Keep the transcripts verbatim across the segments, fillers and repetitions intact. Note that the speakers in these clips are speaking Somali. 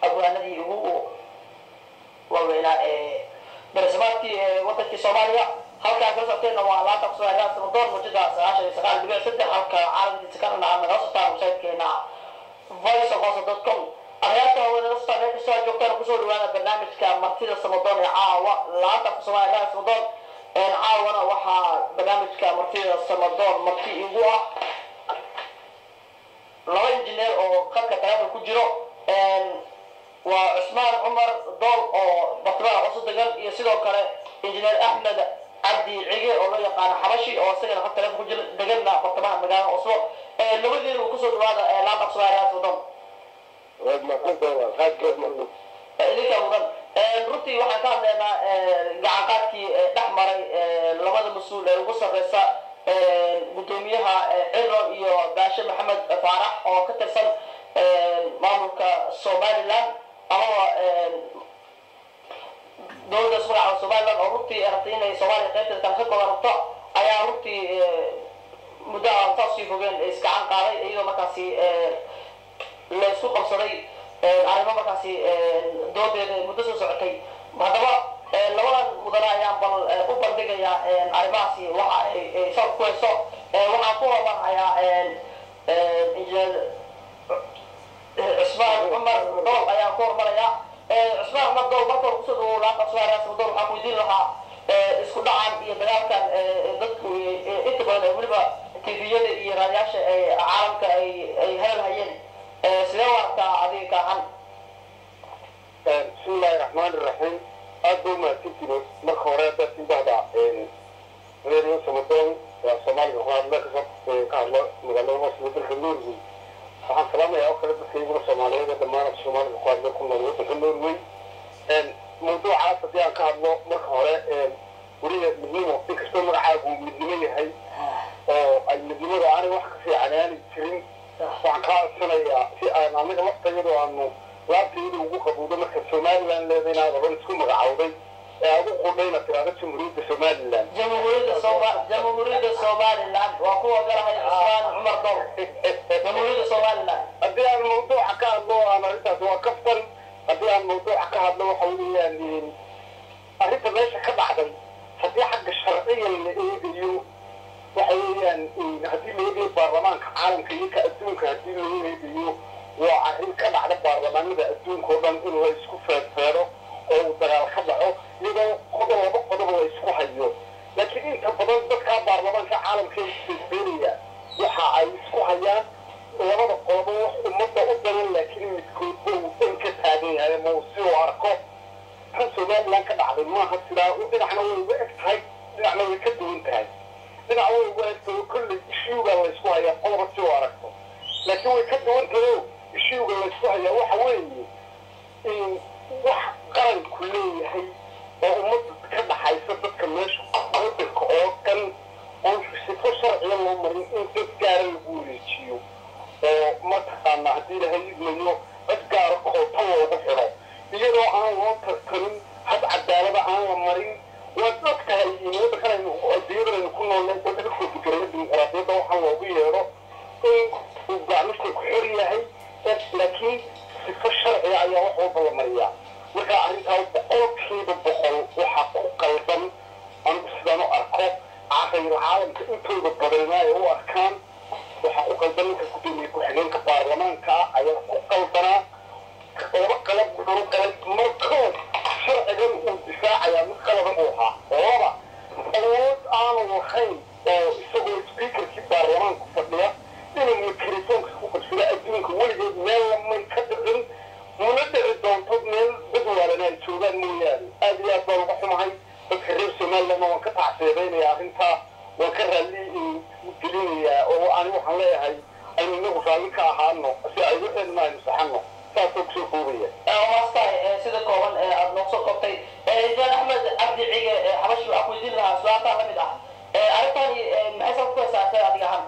abwaanadii ugu waaweynaa ee barasamaadkii wadankii Soomaaliya halka ka socotayna waa laanta ku soo haraasta motor mujida sagaashan iyo sagaal dhibic saddex halka caalamkiisa kana naga soo saaray website-keena voice of us dot com ayata wada soo ka soo joogtaan ku soo dhawaada barnaamijka martida Samadoon ee caawa laanta ku soo haraasta Samadoon ee caawana waxa barnaamijka martida Samadoon marti ugu ah laba engineer oo qadka taleefon ku jiro waa Usmaan Umar Dool oo batbaa cusub degan iyo sidoo kale engineer Ahmed Abdi Cige oo loo yaqaan Xabashi oo isagana qadka taleefon ku jiro deganna batbaa magaalada Oslo ee labadii uu ku soo dhawaada laanta Soomaaliya Sudan waad ma qantaa qaad geed ma idinka mudan runtii waxaan ka hadlaynaa gacan qaadkii dhaxmaray labada mas'uul ee ugu sareysa gudoomiyaha Ciro iyo Baashe Maxamed Faarax oo ka tirsan maamulka Somaliland ama dowladda Soomaaliya Somaliland oo runtii aragtay inay Soomaaliya qaybteeda ka koobanto ayaa runtii muddo aan taasi fogeen iska can qaaday iyadoo markaasi la isku qabsaday arrimo markaasi doodeeda muddo soo socotay haddaba labadan mudane ayaan bal u bandhigayaa arrimahaasi waxa ay soo ku hayso waxaan ku hormarhayaa injineer Usmaan Umar Dool ayaan ku hormarayaa Usmaan Umar Dool marka uu soo dhawo laanta Soomaaliya Samadoon waxaan ku weydiin lahaa isku dhacan iyo dagaalkan dadku inta badan weliba tviyada iyo raadiyaasha caalamka ay ay helayeen sidee warta adiga kan bismillahir rahmanir rahim aadu ma tikino marka hore dadka bada ee reer Samadoon waa Soomaaliya waxaan la ka hadlo magaalada Oslo dalka Norway waxaan salaamayaa oo kala dadka Soomaaliyeed dhammaan Soomaaliya ku hadlo ku nool dalka Norway een mawduuca hadii aan ka hadlo marka hore ee wariga midnimo inkastoo magacaagu midnimo yahay oo ay midnimada aan wax ka fiicanaan jirin waxaan ka codsanayaa si aan aniga waqtigeeda aanu laabteedu ugu qabuudo marka Somaliland leedahay oo isku magacawday ee ugu qodayna tirada Jamhuuriyadda Somaliland Jamhuuriyadda Soomaaliya Jamhuuriyadda Somaliland waa kuwa garahay Usmaan Umar Dool Jamhuuriyadda Somaliland hadii aan mawduuca ka hadlo aan arrintaas waa kaftan hadii aan mawduuca ka hadlo waxa weeyaan arrinta meesha ka dhacday hadii xagga sharciga la eegayo waxa weeyaan hadii la eegayo baarlamaanka caalamka iyo ka adduunka hadii la eegayo waa arrin ka dhacda baarlamaanada adduunka oo dhan in la isku feerfeero oo dagaal ka dhaco iyadoo qodob laba qodob la isku hayo laakiin inta badan dadka baarlamaanka caalamka ee isbeeraya waxa ay isku hayaan labada qodob wax ummadda u daran laakiin midkood uu in ka taagan yahay ma uu si u arko kan Somaliland ka dhacday maaha sidaa u dhinacna way uga eg tahay dhinacna way ka duwan tahay dhinac way uga eg tahay kulli ishuuga la isku hayaa qodob si u aragto laakiin way ka duwan tahay ishuuga la isku hayaa waxa weeye in wax qaranku leeyahay oo ummadda ka dhaxaysa dadka meesha waddanka oo kan oo sifo sharciga loo marin in dad gaara lagu wareejiyo oo mataqaana haddii la hayidmayo dad gaara koota loogu xiro iyadoo aan loo tartamin had cadaalada aan la marin waad og tahay waddankanaynu adduunyadaynu ku noolnay oo dadka fikiraya dimuqraadiyadda waxaa loogu yeedho in uu gacmista ku xor yahay laakiin sifo sharciga ayaa wax walba la mariyaa marka arrintaa boqolkiiba boqol waxaa ku qaldan anigu sidaan u arko caqayl caalamka intooda badanna ay u arkaan waxaa ku qaldan ninka gudoomiye ku-xigeenka baarlamaanka ah ayaa ku qaldanaa laba qalab laba qalab markoo sharcigan uu difaacayaa mid qalaban uu ahaa laba awood aanu lahayn oo isagoo speakerkii baarlamaanku fadhiya inuu mikrofoonka ku qabsado adduunka weligeed meel lamay ka dhicin muna dhici doonto meel dad waalan ay joogaan mooyaane aad iyo aad baan uga xumahay dadka reer Somaliland waan ka tacsiyadeynaya arrintaa waan ka raalli gelinayaa oo ani waxaan leeyahay aynu inagu raalli ka ahaano si ay wixeenna aynu saxano saasoo kusoo koobaya waastahay sida kooban ee aad noo soo qabtay injineer Ahmed Abdi Cige Xabashi waxaan ku weydiin lahaa su'aalaha la mid ah arrintani maxay sabab ku haysaa adiga ahaan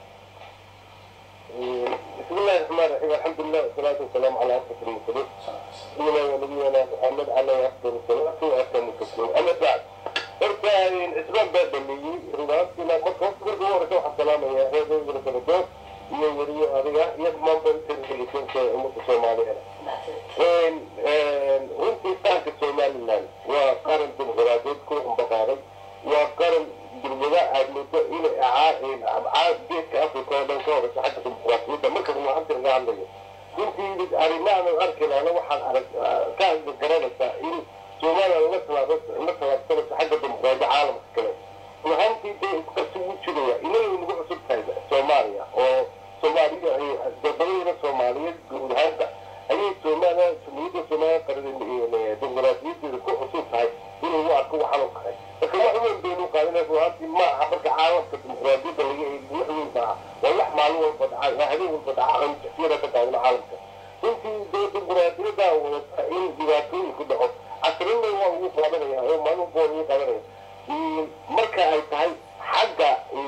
بسم الله الرحمن الرحيم الحمد لله والصلاة والسلام على أشرف المرسلين سيدنا ونبينا محمد عليه أفضل الصلاة وأتم التسليم أما بعد ارجع الإسلام باب اللي رضاك إلى مكة كل دور روح السلام يا هذا يقول الدور يوري هذا يضمن بالتنسيق في أمور الصومالية marayso xagga dimuqraadiyadda marka runaantii laga hadlayo runtii arrimahan arki lahna waxaan arag ka garanaysaa in soomaaliya laga tallaabo la tallaabsanayso xagga dimuqraadiyadda caalamka kale runaantii dee iskasi u jiraya inay nagu cusub tahay soomaaliya oo soomaaliya dadweyne soomaaliyeed guud ahaanta ayay soomaaliya sumiyadda soomaaliya qaradeen dimuqraadiyadeeda ku cusub tahay inuu u arko waxaan oo kale marka wax weyn baynu qaadanaya runaantii ma aha marka caalamka dimuqraadiyadda laga eegi wax weyn maaha waa wax maalin walba dhaca habeen walba dhaca aan tafsira ka taagna caalamka runtii dee dimuqraadiyadda wadata in dhibaatooyin ku dhaco casrina waa ugu qaadanaya oo maalin walba waa ugu qaadanaya marka ay tahay xagga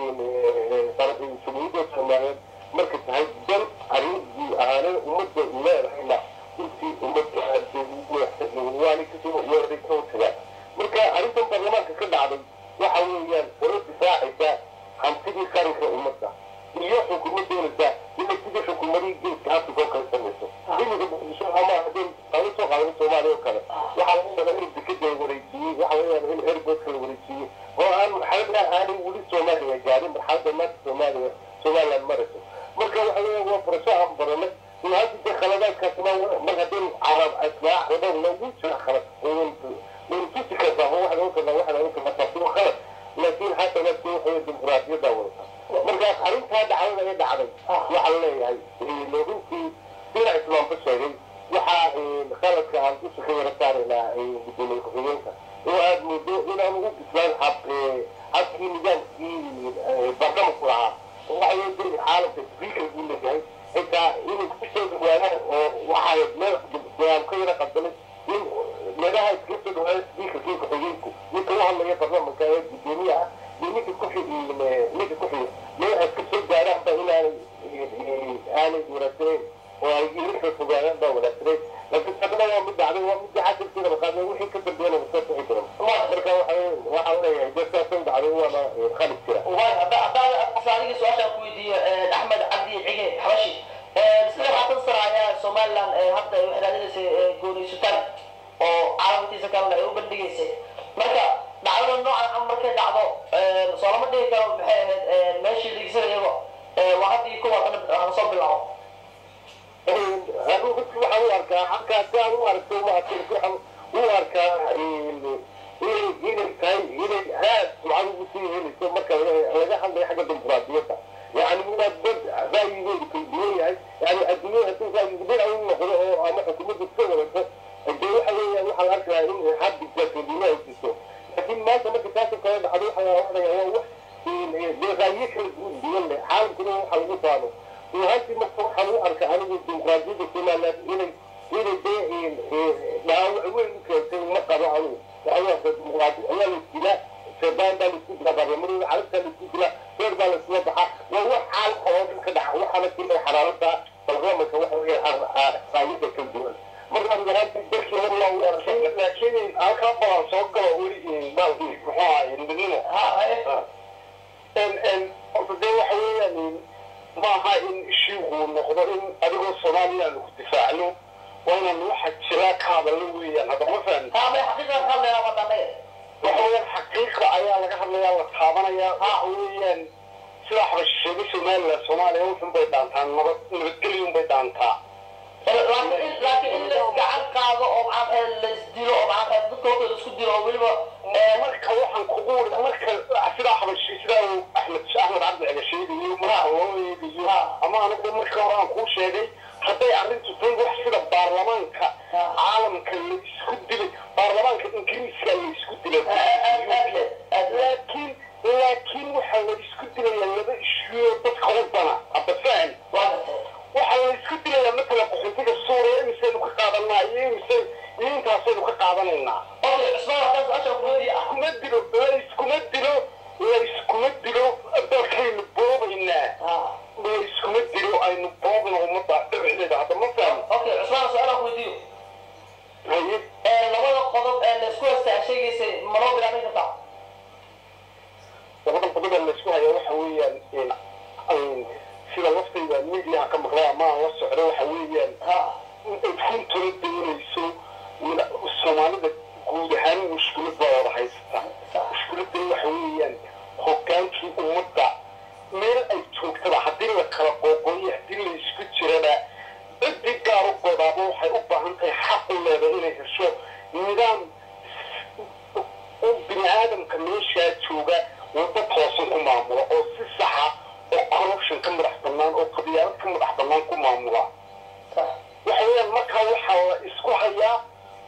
sumiyadda soomaaliyeed marka tahay dan arrintii ahaaneen ummadda leedahayna intii ummadda waani kasoo yeeday ka hortagaa marka arrintan baarlamaanka ka dhacday waxa weeyaan wala difaacaysaa hantidii qaranka ummadda iyo xukuumad doonaysaa inay sidii xukuumadii geeska afrika oo kale samayso iminka muqdisho ama haddeen qala soo qaadana soomaaliya oo kale waxaa laga yaabaa in dekada la wareejiyey waxa laga yaabaa in airportka la wareejiyey oo aan marxalada aanay weli soomaaliya gaarin marxalada maanta soomaaliya somaliland marayso marka waxa weeyaan waa furasho aan baranay runaantii dee khaladaadkaasna mar haddeen carab asmaac oo dhan lagu jira khalad tusi kartaa oo waxa lagu kartaa waxa lagu kartaa taasi waa khalad laakiin hadda dadku waxay dimuqraadiyadda wadata markaas arrintaa dhacdada ee dhacday waxaa leeyahay runtii sida islaamba sheegay waxaa khaladka aan dusha ka yara saaraynaa gudoomiye ku-xigeenka oo aada muddo inaan ugu bislaan hab habkii nidaamkii baarlamanku lahaa waxay diri caalamka speaker buu leeyahay xitaa inay ku soo dhawaadaan oo waxay meel go'aan ka yara qadamay in meelaha iskaga soo dhawaada speakerkii ku-xigeenku ninka u hadlaya baarlamanka ee gudoomiyaha iyo ninka ku ninka ku xiga meelaha iska soo gaaraan ba inaanay aanay wanaagsaneyn oo ay ilinka fogaadaan baa wanaagsaneyn laakiin haddana waa mid dhacday waa midii xasilkeeda maqaadee wixii ka dambeeyana wasa sixi doon marka waxaan leeyahay dee saasay dhacday waana khalid jira adiga su-aashaan ku weydiiyo axmed cabdi cige xabashi sida haatan sano ayaa somaliland hadda waxay raadinaysay gooniysutaag oo caalamkiisa kalena ay u bandhigaysay marka dhacdada noocan ama markay dhacdo soo lama dhigi karo maxay ahayd meeshii dhigisanayaba waa haddii kuwa hana soo bilaabo waxaan u arkaa halkaa si aan u aragto waxaan u arkaa inay inay tahay inay aad sumcad ugu sii helayso marka laga hadlayo xagga dimuqraadiyadda yani inaad dad ra'yigoodu kala duwan yahay yani adduunyada hadduu ra'yigu dhinac u noqdo oo ama xukuumadda iska wadato dee waxa weeyaan waxaa la arkayaa in habdiga kalduuna ay jirto laakiin maanta marka taasoo kale dhacdo waxaa odhanaya waa wax dee ra'yiyo kala duwan leh caalamkuna waxa lagu faano runaantii marka waxaan u arkaa anigu dimuqraadiyadda somaliland inay inay dee dhaawac weyn u keentay ma qabo anigu ayaa dimuqraadi ayaa la isdilaa shaybaan baa la isku dilaa baarlamanada carabtaa la isku dilaa reer baa la isla baxaa waa wax caalamka oo dhan ka dhaca waxaana kimay xaraaladda baarlamanka waxa weeyaan raayada kala duwan markaan runaantii dalkii hor loo warashay laakiin halkaa badan soo galo weli baalkii muxuu ahaa midnimo horta dee waxa weeyaan maaha in shiiku noqdo in adigoo soomaaliya aanu ku difaacno waa inaan waxa jiraa ka hadallo weeyaan hadda ma fahan waxa weeyaan xaqiiqa ayaa laga hadlayaa la taabanayaa waxa weeyaan sida xabash sheegay somaliland soomaaliya wuxun bay dhaantaa nabad nabadgeliyun bay dhaantaa laakiin in la gacan qaado oo macnaha la isdilo oo macnaha dadka horta la isku dilo oo weliba marka waxaan kugu wari marka sidaa xabashi sidaa uu axmed axmed cabdi cega sheegayo marka loo eegayo ama anigu marka hore aan kuu sheegay hadday arrintu tahay wax sida baarlamaanka caalamka la isku dilay baarlamaanka ingiriiska la isku dilay laakiin laakiin waxaa la isku dilayaa laba ishiyo dadka wadana hadda fahan waxaa la isku dilayaa matala qaxootiga suuriya imisaynu ka qaadanaa iyo imise iyo intaasaynu ka qaadanaynaa iskuma dilo la iskuma dilo la iskuma dilo dalkaynu boobaynaa la iskuma dilo aynu boobna ummadda dhibceeda hadda ma fahmi okay cusmaan su-aalaan weydiiyo labada qodob ee la isku haystaa sheegaysay manoo bilaabay kartaa labada qodob ee la isku haya waxa weeyaan sida laftayda midiyaha ka maqlay ama aan la socdo waxa weeyaan udkuntuna doonayso soomaalida guud ahaan mushkilad baa wada haysata mushkiladdan waxa weeyaan hogaankii ummadda meel ay joogtada haddii la kala qooq maamula waxaweyaan markaa waxaa la isku hayaa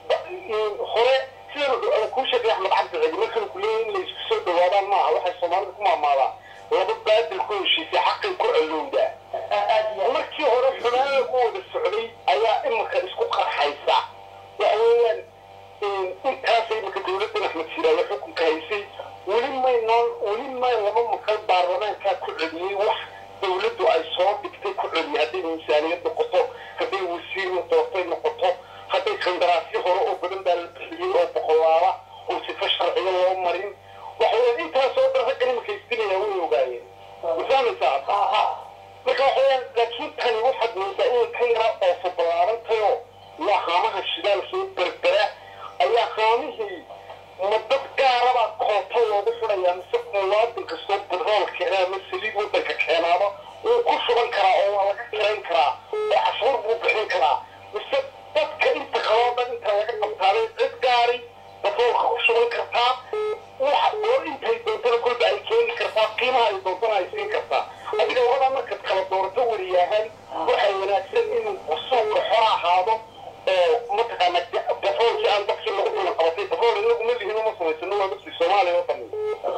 hore sida kuu sheegay axmed cabdi celi markan kuleeya in la isku soo dhawaadaan maaha waxay soomaalida ku maamaadaan laba baadil ku heshiisay xaqay ku colowdaa markii hore xumaan lagu wada socday ayaa iminka isku qarxaysa waxaweyaan intaasay iminka dawladdan axmed siraayo xukunka haysay weli maynaan weli may laba maqal baarlamaankaa ku celiyey wax dawladdu ay soo dhigtay ku celiyay hadday miisaaniyad noqoto hadday wasiir doortay noqoto hadday qandaraasyo hore oo badan baa la bixiyey oo boqolaala oo sifa sharciga loo marin waxaweyaan intaasoo dhan raggan iminka isdinayaa way ogaayeen mafahmaysaa marka waxaweyaan laakiin tani waxaad moodaa inay ka yara oofa ballaarantayoo waa haamaha shidaal soo berbera ayaa haamihii ma dad gaarabaa koota loogu xidhayaa mise muwaadin kastoo badrool keenaa ama saliid waddanka keenaaba wuu ku shuban karaa oo waa laga kirayn karaa oo cashuur buu bixin karaa mise dadka inta kaloo dhan inta laga qabtaaday cid gaari badroolka ku shuban kartaa waxa oo intay doontana kolba ay keeni kartaa qiimaha ay doontana ay siin kartaa adiga wadaa markaad kala doorato wariyaahan waxay wanaagsan inuu suuqa xora ahaado oo mataqaana batroolkii aan dadkii lagu cuna qabatay batrool inagu ma lihin uma samaysano waa dadkii soomaaliya oo dhan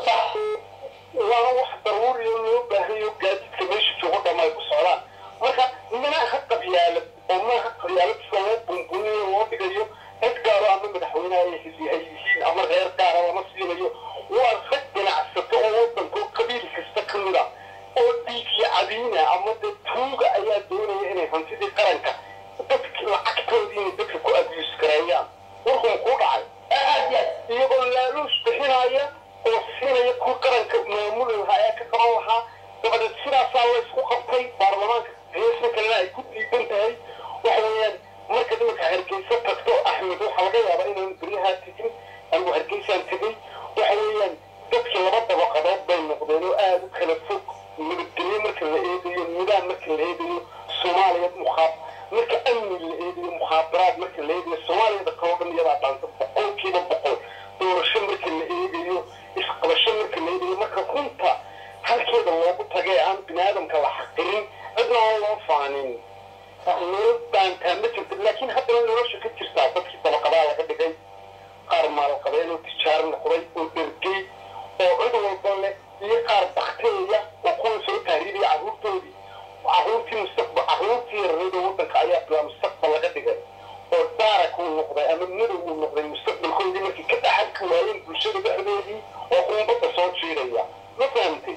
waana wax daruuriyo loo baahanyo gaadiidka meesha joogo dhama ay ku socdaan marka minaha qabyaalad oo maaha qabyaalad sida loo bunbuniyo loo dhigayo cid gaaro ama madaxweyneha ay yihiin ama reer gaara lama siinayo waa rag ganacsato oo waddanko qabiil kasta ka mid a oo dhiigyo cadiina ama dee tuuga ayaa doonaya inay hantidii qaranka dadki lacagtoodii inay dadka ku abuse gareeyaan warkuma kuu dhacay iyagoo laaluush bixinaya oo siinaya ku qaranka maamuli lahaa ee ka qaban lahaa dabadeed sidaasaa la isku qabtay baarlamaanka heesa kalena ay ku diidan tahay waxa weeyaan marka iminka hargeysa tagto axmed waxaa laga yaabaa inaan beryahaa tegin anigu hargeysaan tegay waxa weeyaan dadkii laba dabaqadood bay noqdeen oo aada u kala fog nabadgelyo marka la eegayo nidaam marka la eegayo soomaaliya mukhaab marka amni la eegayo mukhaabaraad marka la eegayo soomaaliyada kaloo dhan iyadaa dhaanta boqolkiiba boqol doorasho marka la eegayo isqabasho marka la eegayo marka runta halkeeda loogu tagay aan bini aadamka la xaqirin cidna aan loo faanin nolol baantaa ma jirta laakiin haddana nolosha ka jirtaa dadkii dabaqadaa laga dhigay qaar maalqabeen oo tijaaro noqday oo dhergey oo cid walba leh iyo qaar bakteeya oo kuwa soo taariibaya carruurtoodii carruurtii mustaqbal carruurtii yareed oo waddanka ayaa bilaa mustaqbal laga dhigay oo daarak uu noqday ama madow uu noqday mustaqbalkoodii markii ka dhaxalka waayeen bulshada dhexdeedii oo qumbadda soo jiiraya ma fahamtay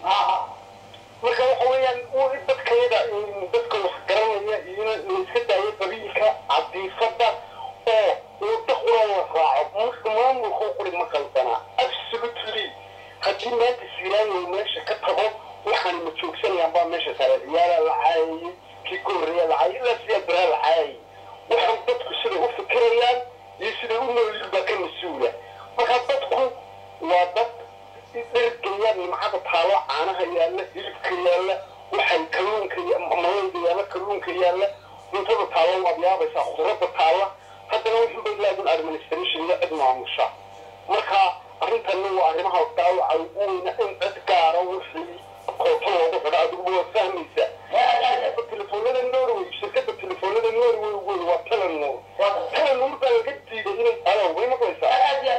marka waxa weeyaan dadkayada dadka wax garanaya iyo layska daayo qabiilka cadiifadda oo wadda quran la raaco marka maamulka u quri ma qaldanaa absolutely haddii maanta siraayo meesha ka tago waxaan ma joogsanayaan baa meesha sare ciyaala la caayayey kii ka horreeya la caayay ilaa siyaa baraa la caayay waxaan dadku siday u fikirayaan iyo siday u noolyiin baa ka mas-uula marka dadku waa dad dhergayaan nimcada taalo caanaha yaalla hilibka yaalla waxay kalluunka malayda yaalla kalluunka yaalla cuntada taalo waad yaabaysaa khudradda taalla haddana wuxuu bay laadin administration iyo cid maamusha marka arrintanna waa arrimaha daawaca ugu weyna in cid gaara wixii kooto loogu xidho adigu waa fahmaysa telefoonada norway shirkadda telefoonada norway wey waa telenor telenor baa laga diiday inay alo way maqlaysaa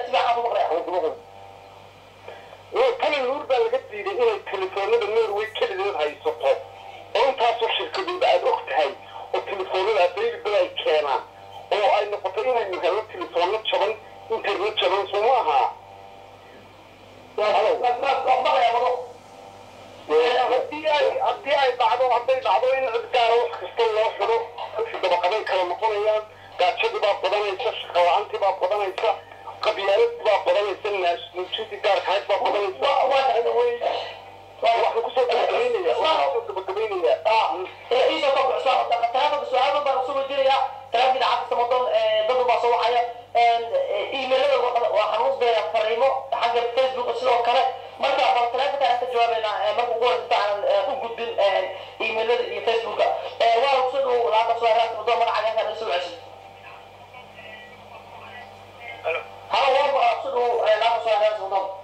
telenor baa laga diiday inay telefoonada norway kelideed haysato oo intaasoo shirkadooda aad og tahay oo telefoonada available ay keenaan oo ay noqoto inaynu helno telefoono jaban internet jaban soo ma aha haddii ay dhacdo hadday dhacdo in cid gaara wax kasta loo xidho dadkii dabaqaday kala noqonayaan gaajadii baa badanaysa shaqa la-aantii baa badanaysa qabyaaladii baa badanaysa naasnuujidii gaarkahayd baa badanaysa waxaan kusoo gabagabaynaya waxaan kusoo gabagabaynayaa تلاميذ عبد الصمدون ضد بصوحية إيميلات وحنوصل فريمو حاجة فيسبوك وسلو كله مرة بطلات كانت جوابنا مرة قول بتاع وجود إيميلات فيسبوك وأقصده لا تصويرات موضوع مرة عليها كان يسوي عشرين ها هو أقصده لا تصويرات موضوع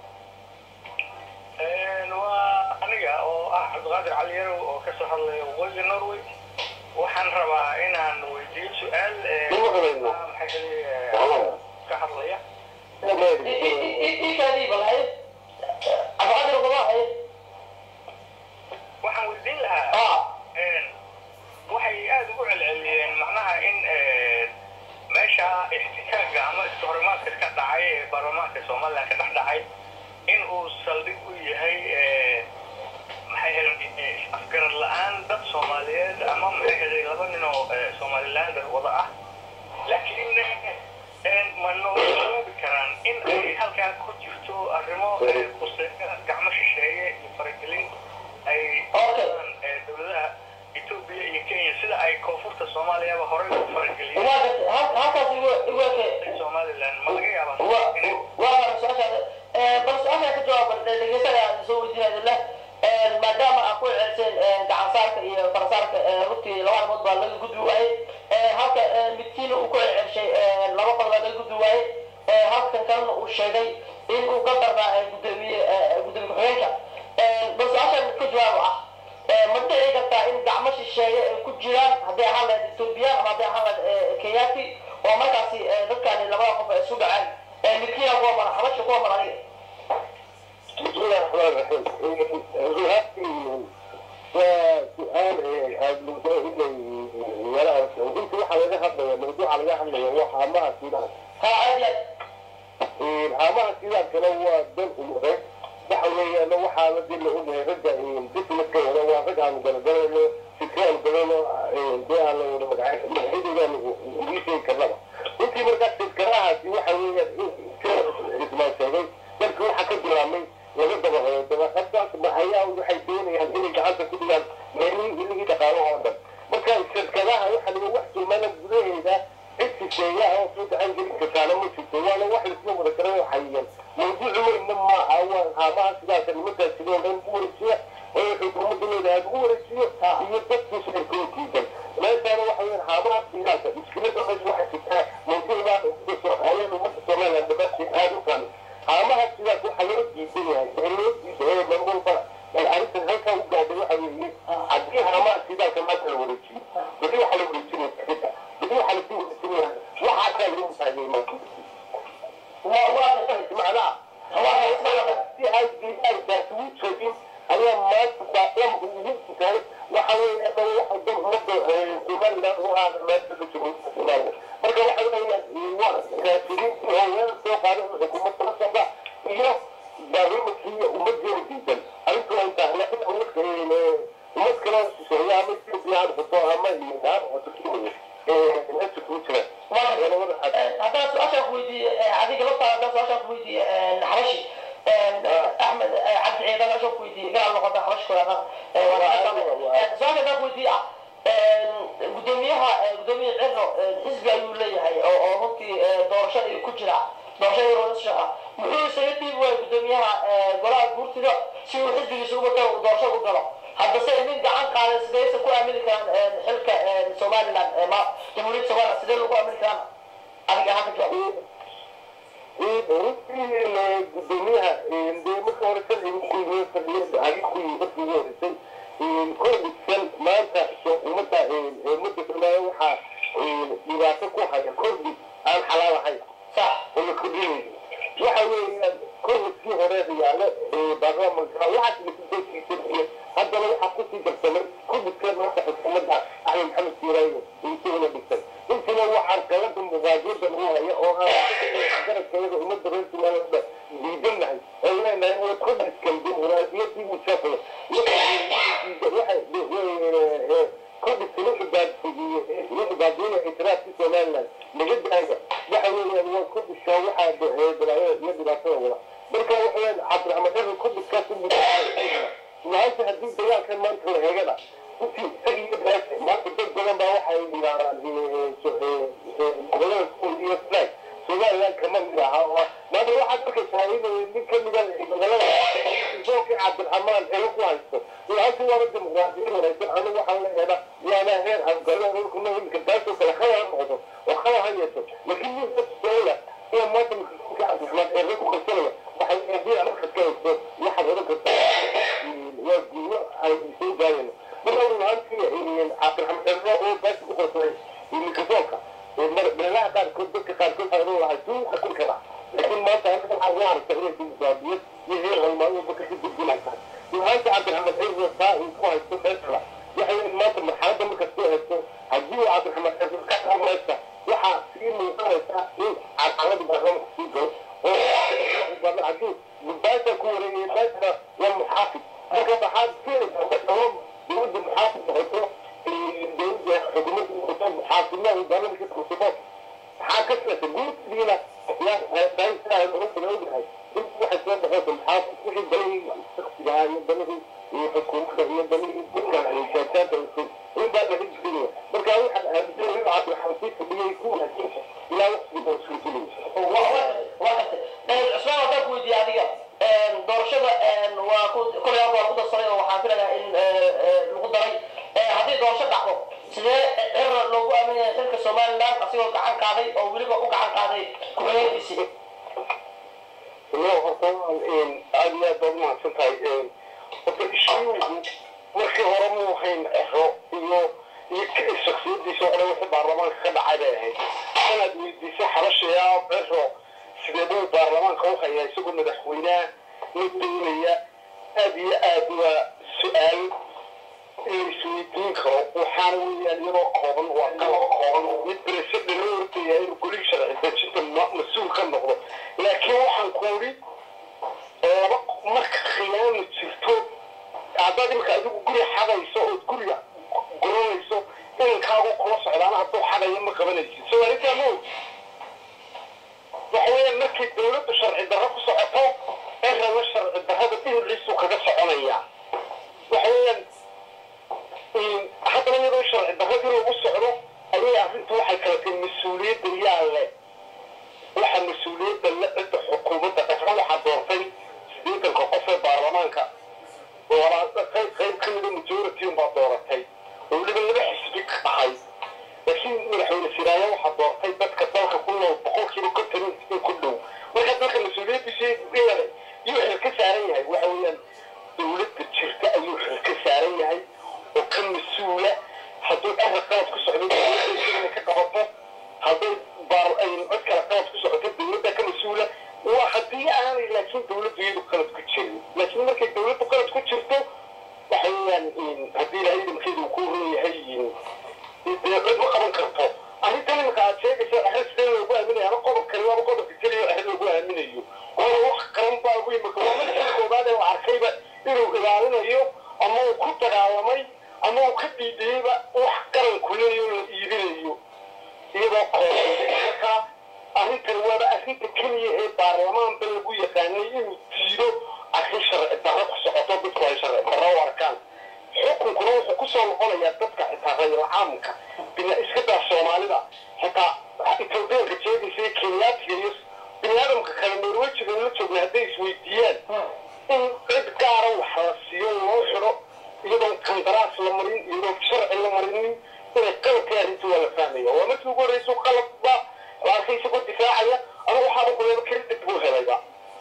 waa aniga oo ah Cabdi Qaadir Cali Yaro oo ka soo hadlay waqooyiga Norway waxa waxaan rabaa inaan weydiiyo su-aal ka hadlaya waxaan weydiin lahaa waxay aad ugu celceliyeen macnaha in meesha ixtikaaga ama iskahorimaadka ka dhacay ee baarlamaanka somaliland ka dhex dhacay in uu saldhig u yahay maxay helay afgarad la-aan dad soomaaliyeed ama maxay helay laba nin oo somaliland wada ah laakiin ma noo jawaabi karaan in ay halkaa ku jirto arrimo gacmo shisheeye iyo faragelin ay dowladaha Ethiopia iyo Kenya sida ay koonfurta Soomaaliya horey u farageliyeen halkaas Somaliland ma laga yaabaa waa su'aasha ee bal su'aasha ka jawaab dhageystayaasha aan soo weydiinayna maadaama aan ku celcelisay gacan saarka iyo farasaarka runtii laba arrimood baa laga gudbi waayay halka midkiina uu ku celcelisay laba qodob laga gudbi waayay halkan kalena uu sheegay in uu ka darnaa gudoomiye gudoomiye ku-xigeenka bal su'aasha ka jawaab ah ma dhici kartaa in gacmo shisheeye ay ku jiraan hadday ahaan lahayd Ethiopian ama hadday ahaan lahayd Kenyaati oo markaasi dadkani labada qof ay isu dhaceen midkiina kuwa mara xabasha kuwa mara adiga بسم الله الرحمن الرحيم. هذه سؤال الموضوع اللي ولا قلت له حاجه هذا الموضوع على جهه هو حماها كده ها أجل حماها كده كان هو دل المغرب بحوي لو حاله دي اللي قلنا رجع دي مكه لو رجع عن جلجل فكان قالوا ده على المدعاه الوحيد اللي يجي يكلمها انت مركز تذكرها دي وحوي اسمها شيء لكن waxa ka bilaabmay laga dabaaqay dabaqadaas maxayaa waxay doonayaan inay gacanta ku dhigaan meelihii iligi dhaqaalaha dhan marka shirkadaha waxa lagu wax sulmana gudaheeda inta sheeya oo soo dhacan gelin kartaa ma jirto wala wax la soo wada karay waxayeen mawduuc weyn ma aha haba sidaas nimada sidoo dhan ku warsiya oo xukuumadda leedahay ku warsiyo iyo dadku soo kootidan meeshaan waxa weyn haba sidaas iskilada waxa jirta mawduuca oo soo xalay umada Soomaaliya dadka aad u kan hamaha sidaas waxa loo diidanyahay loo diidayo marwalba bal arrintan halkaa u gaadhay waxa weeye haddii hamaha sidaas maanta la wareejiyo badi waxa la wareejinaya badi waxa la sii wareejinaya waxaa kaa loo taageemaa waa waa macnaha si ay diidaankaas ugu joogin ayaa maanta baaqlam ugu tahay waxa weeye waxa dan umada Somaliland oo aada maanta la joogo Soomaaliya marka waxa weeye waa kaafiriinta oo weerar soo qaaday xukuumadda la socda iyo barnaamijkii ummaddeeda diidan arrintu ay tahay laakiin ummad kale oo shisheeye ama Ethiopia ha noqoto ama Iran oo Turkiya meesha ku jira haddana su-aashaan ku weydiiyey adiga laftaada haddana su-aashaan ku weydiiyey xabashi axmed cabdi ciidan meeshaan ku weydiiyey gaal noqota xabashi kulaana su-aasha haddaan ku weydiiyey ah gudoomiyaha gudoomiye cirno xisbi ayuu leeyahay oo oo runtii doorashada iyo ku jira doorashada roosha ah muxuu isaga dhiibi waayay gudoomiyaha golaha guurtida si uu xisbigiisa uga tago doorashada u galo haddase nin gacan qaaday sidaysa ku aamini karaan xilka Somaliland ma jamhuuriyadda Soomaaliya sidee lagu aamini karaan adiga ahaan ka jawaab gudoomiyaha dee marka hore sharciga ku yimid fadhiyada adiga ku yimid markii ugu horeysay kordhisan maanta ummadda ummadda Soomaaliya waxaa dhibaato ku haya kordhi aan xalaal ahayn sax oo kordhinay waxa weeyaan kordhii hore yaala baarlamaanka waxa la ku jeediyay haddana waxa ku sii darsamay kordhiga maanta xukuumadda Axmed Maxamed Siiraayo intii la dhigtay intii waxaan kala dambeeyay oo haya oo aan garabkeeda ummadda reer Soomaaliya diidan lahay oo leenahay oo kordhiskan dimuqraadiyadii uu shaqo كل السلوك البادئين البادئين اعتراف في سوماليلاند بجد حاجه waxa weeyaan waa kod shaawaxa ee yadi baasoo marka waxaan cabdi raxmaan kod ka soo muddo waxa hadii dagaalkan maanta la heegada intii sagiga baas maanta dad badan baa waxa ay yiraahdaan gobolada iyo flag Soomaaliland kama miraha maanta waxa ka shaqeeyay nin ka mid ah gobolada soo ka cabdi raxmaan ee ku haysto waxa waa dimuqraadiyada wanaagsan anigu waxaan leeyahay waana heer afgalada ku nool ka taasoo kala khayr noqdo وخلاص هيته لكن مش الدولة هي ما تمكن عبد الرحمن الرئيس وخسرنا waxay eediyaan marka kale waxa wada ka waa guulo ay soo gaareen marka waxaan filayaa in Cabdi Raxmaan oo bas maanta marxaladda marka soo haysto haddii cabdiraxmaan xasan ka qamaysta waxaa sii muuqanaysa in carqalada baarlamaanka sii galo oo haddii baasha ku wareegaya baashana waa muxaafid marka waxaad keenaysaa markaba dowladda muxaafid noqoto dowladda xukuumadda noqoto muxaafidnaa baarlamaanka cusbo maxaa ka socota guurtiina yaa ognahay in waxay soo dhexeysa muxaafid wixii balihii shaksigaa iyo balihii iyo xukuumadda iyo balihii dadka gaartaanta in baa laga jirinaya marka waxaan aaminsan in cabdiraxmaan sii fadhiyay ku wanaagsan ilaa waqtiga cusmaan haddaan ku weydiiye adiga doorashada waa kolay waa lagu darsaday oo waxaan filayaa in lagu daray haddii doorasho dhacdo sidee cirra loogu aaminaya xilka somaliland asigoo gacan qaaday oo weliba u gacan qaaday ku-xigeenkiisii aad iyo aad baad umahadsan tahay horta ishiigu markii hore muu hayn cero iyo iyo shaksiyadiisa oo dhan wixii baarlamaanka ka dhacay bay ahayd inaad weydiisay xabashayaa cero sidee buu baarlamaanka u hayaa isagoo madaxweynaha la doonaya aad iyo aad waa su-aal in isweydiin karo waxaana weeyaan iyadoo kooban waa qalab kooban mid beresada loo ordaya inuu golihii sharci dejinta mas-uul ka noqdo laakiin waxaan ku odhi laba marka khiyaano jirto haddaad imika adigu guri xadayso ood guriga guranayso inankaagu kula socdaana hadduu xadayo ma qabanaysid soo arrintaa ma og waxa weeyaan markay dowladdu sharci darro ku socoto erana sharci darrada dhinaciisu kaga soconaya waxa weeyaan haddana iyadoo sharci darradii lagu socdo ayay arrintu waxay kala tahay mas-uuliyadda yaa leh waxa mas-uuliyadda le cidda xukuumadda qasra waxaa doortay sideetanka qof ee baarlamaanka qayb qayb ka mida majority unbaa dooratay oo weliba laba xisbi ka dhahay laakiin madaxweyne siraayo waxaa doortay dadka dalka ku nool boqolkiiba konton in ku dhow marka dalka mas-uuliyaddiisa yuu xil ka saaran yahay waxa weeyaan dowladda jirta ayuu xil ka saaran yahay oo ka mas-uula hadduu erra qalad ku socdo dowladda ka qabato hadday cod kale qalad ku socoto dowladda ka mas-uula waa haddii aanay laakiin dowladdu iyadu qalad ku jirin laakiin markay dowladdu qalad ku jirto waxa weeyaan haddii ilaahay idinkeedu ku ron yahay dee cid ma qaban karto arrintan imika aad sheegaysa exre sidee loogu aaminaya ama qodobkani waaba qodobka keliya exre loogu aaminayo waana wax qaran baa ugu imika waa markii koobaad ee la arkayba inuu ilaalinayo ama uu ku dagaalamay ama uu ka diidayeyba wax qaran kuleeyo la iibinayo iyadoo koomarkaa arrintan waaba arrinta keliya ee baarlamaanba lagu yaqaanay inuu diido arrin sharci darro ku socoto dadku ay sharci darro u arkaan xukunkuna wuxuu kusoo noqonayaa dadka xitaa rayul caamka bina iska daa soomaalida xitaa etoobiyaanka jeegaysa kenyaatiga iyo biniaadamka kale norwejiga la joogna hadday isweydiiyaan in cid gaara wax la siiyo loo xidho iyadoon qandaraas la marin iyadoon sharci la marinin inay qalabkii arrinta waa la fahmaya waa markii ugu horreysa qalabba la arkay isagoo difaacaya anigu waxaaba kuleeba credit buu helayba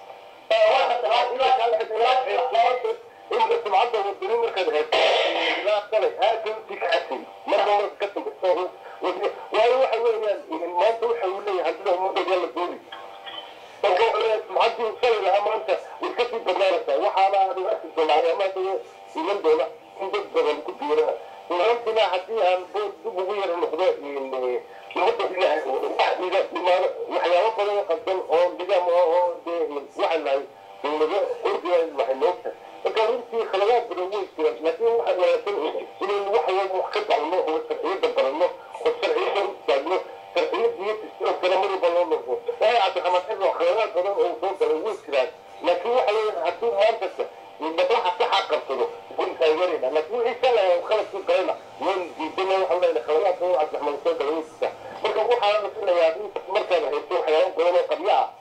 إنت سمعت وقتني مركز هيك لا طلع هاكل فيك عسل مرة مرة كتب الصوت وهي واحد وين ما تروح يقول لي عندنا مرة يلا دوري سمعت وصل لها ما أنت والكتب بدارسة وحالة دلوقتي الدولار ما تقول يمن دولار كنت بدل كنت وراها وعندنا حديها بوغير المخضوع من يحط فيها واحد من وحيوات بدل قدام هون بجا ما هو واحد معي من أرجع المحلات فكان في خلوات بنوي لكن واحد ولا تنهي إن الواحد مخطط على الله والترحيل دبر الله والترحيل دبر الترحيل دي تستوى كلام اللي بالله الله هاي عبد الحمد حلو خلوات بدل هو صوت بنوي كذا لكن واحد هتكون مهندسة من بدل حتى حقق له يكون خيرنا لكن إيش لا وخلص في كلامه وين جيبنا واحد ولا خلوات هو عبد الحمد صوت بنوي كذا مركب واحد مثلا يا أبي مركب هيسوي حيوان كلامه طبيعة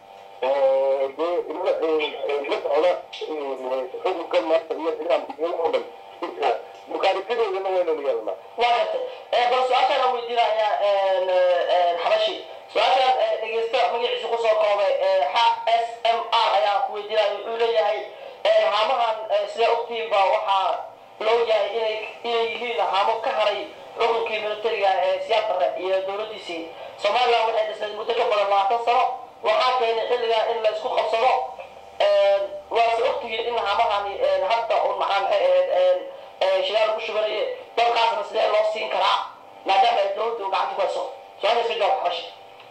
المسألة حكم كم مرة هي الآن يوم مخالفين ولا وين ولا يلا واحد بس سؤال أنا ودي يا حبشي سؤال يستوى من يعيش قصة قوي ح إس إم آر يا ودي يقول لي هاي هامها سيأتي بوحى لو جاء إلى إلى هنا هامو كهري رغم كي من التريا سياسة يدور سي سمعنا من هذا المتكبر الله تصرف waxaa keenay xilliga in la isku qabsado waa si ogtihiin in hamahani hadda un maxaa maxay ahayd shidaal lagu shubanaye dalkaasna sidee loo siin karaa maadaama ay dowladda u gacanta ku hayso su-aasha iska jawaab xabashi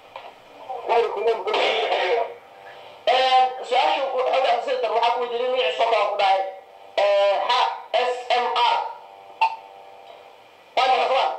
su-aasha xoogaa xasiiltan waxaa ku weydiinay magaciisa oo kale ku dhahay h s m r waa maxasabaan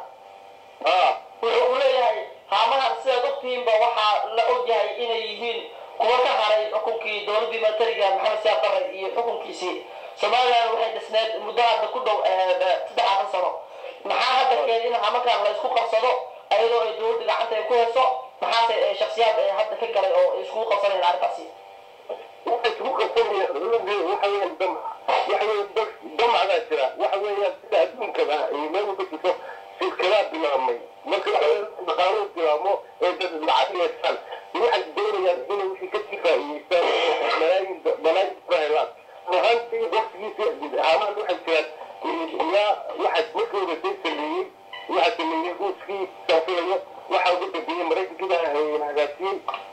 wuxuu u leeyahay haamahan sidaad ogtihiinba waxaa la ogyahay inay yihiin kuwa ka haray xukunkii dowladdii militariga maxamed siyaad barre iyo xukunkiisii somaliland waxay dhisneed muddo hadda ku dhow saddexaatan sano maxaa hadda keenay in haamakan la isku qabsado ayadoo ay dowladda gacanta ay ku hayso maxaase shaksiyaad hadda ka galay oo iskugu qabsanayaan arrintaasi waxay isku qabsanayaan waxa weeyaan damac waxa weeyaan damacdaa jira waxa weeyaan sida adduunkaba meel walba jirto shirkadaa bilaabmay marka dhaqaaluhu bilaabmo ee dad lacag yeeshaan waxay doonayaan inay wixii ka sii faa'iideystaan malaayin malaayin ku helaan ahaantii waqtigiisa haamahan waxay jiraan ilaa waxaa markii hore day sameeyey waxaa sameeyey ruuskii saafilayo waxaa ugu dambeeyey maraykankii baa hagaajiyey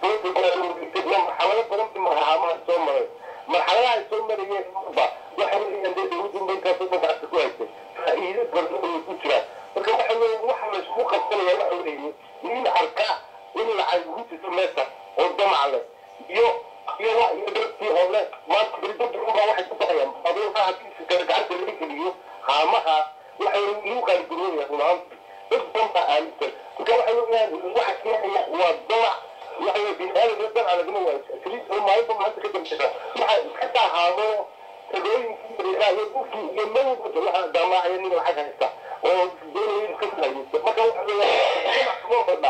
marxalado badan bi haamahan soo maray marxaladaha ay soo marayeen ba waxa weeyaan dee dowladdu intaasoo dhan gacanta ku haysay faa'iido badan ayay ku jiraan marka waxa weeye waxa la isku qabsanaya waxa weeye nin arka in lacag ugu jirto meesha oo damac leh iyo iyo iyo dadkii hore maanta dowladda unbaa waxay ku baxayaan adoonka haddii kale gacanta laga geliyo haamaha waxay lagu qaaligaroonaya runaantii dad badan baa aaminsan marka waxa weeyaan waxa keenaya waa damac waxa weeye biniaadamka damac lagama waayo kaliisa maalinba maanta ka dambaysa waxa iska tahaamo talooyinkii yareeraa iyo dhulkii iyo mawgooda waxa damaacaya nin lacag haysta oo doonaya inuu ka faa'iideysto marka waxa weeyaan damac kuma badna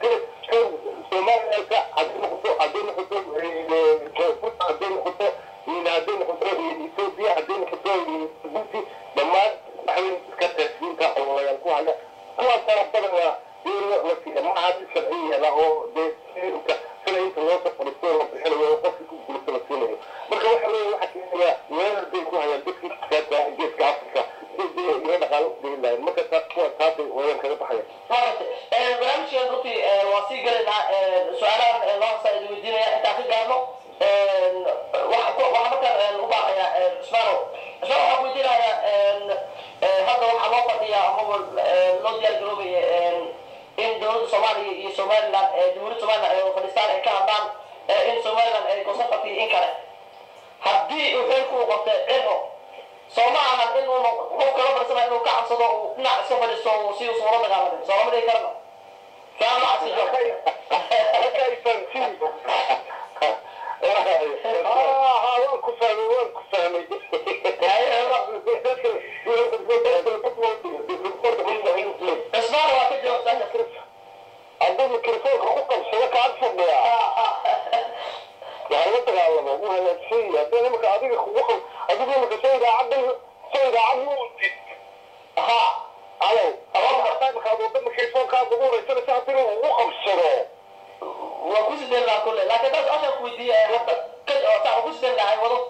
soomaaliyaalka haddii noqoto haddii noqoto koonfurta haddii noqoto haddii noqoto ethiopia haddii noqoto djibouti dhammaan waxawey iska taasiinta oo layaal ku haya kuwaasana badanaa dee la siiya maaha si sharci yeela oo dee sida inta loo soo fadhiisto la bixinayo oo qofkii ku guulista la siinayo marka waxa weeye waxa keenaya weerar bay ku hayaan dadkii kisaada geeska afrika sidii iyo dhaqaalo u dhigi lahayn marka taas kuwa taasay weerar kaga baxaya barnaamijkan runtii waa sii galaynaa su-aalahan loo hasa idin weydiinaya intaan ka gaarno waxaa markaan u baaqayaa cusmaano cusmaan waxaan weydiinayaa hadda waxaa loo fadhiyaa amaba loo diyaar garoobaya in dowladda soomaaliya iyo somaliland jamhuuriyadda somaliland ay fadhiistaan ay ka hadlaan in somaliland ay goosan qabtay in kale haddii uu xeel ku qabtay cirro soo ma ahan in uu qof kala farsana inuu ka cabsado uu dhinac iska fadhiisto uu si usula dagaalamin soo lama dhigi karno kaan macsi jo waan ku fahmay waan ku fahmay cusmaan waa ka jawaabtaa haddii mikrofoonka ku qabsado kaan fadhiya waa la dagaalamo u hagaagsan haddii nimanka adiga kugu qab adiga nimanka soo idaacadda soo idaacad ma udid ha alo markaad wadda mikrofoonkaa ugu horeysanaysa haddii ugu qabsado waa ku sideen lahaa kulle laakiin taas ashaan ku weydiiyay hadda ka jawaabtaa ku sideen lahay wado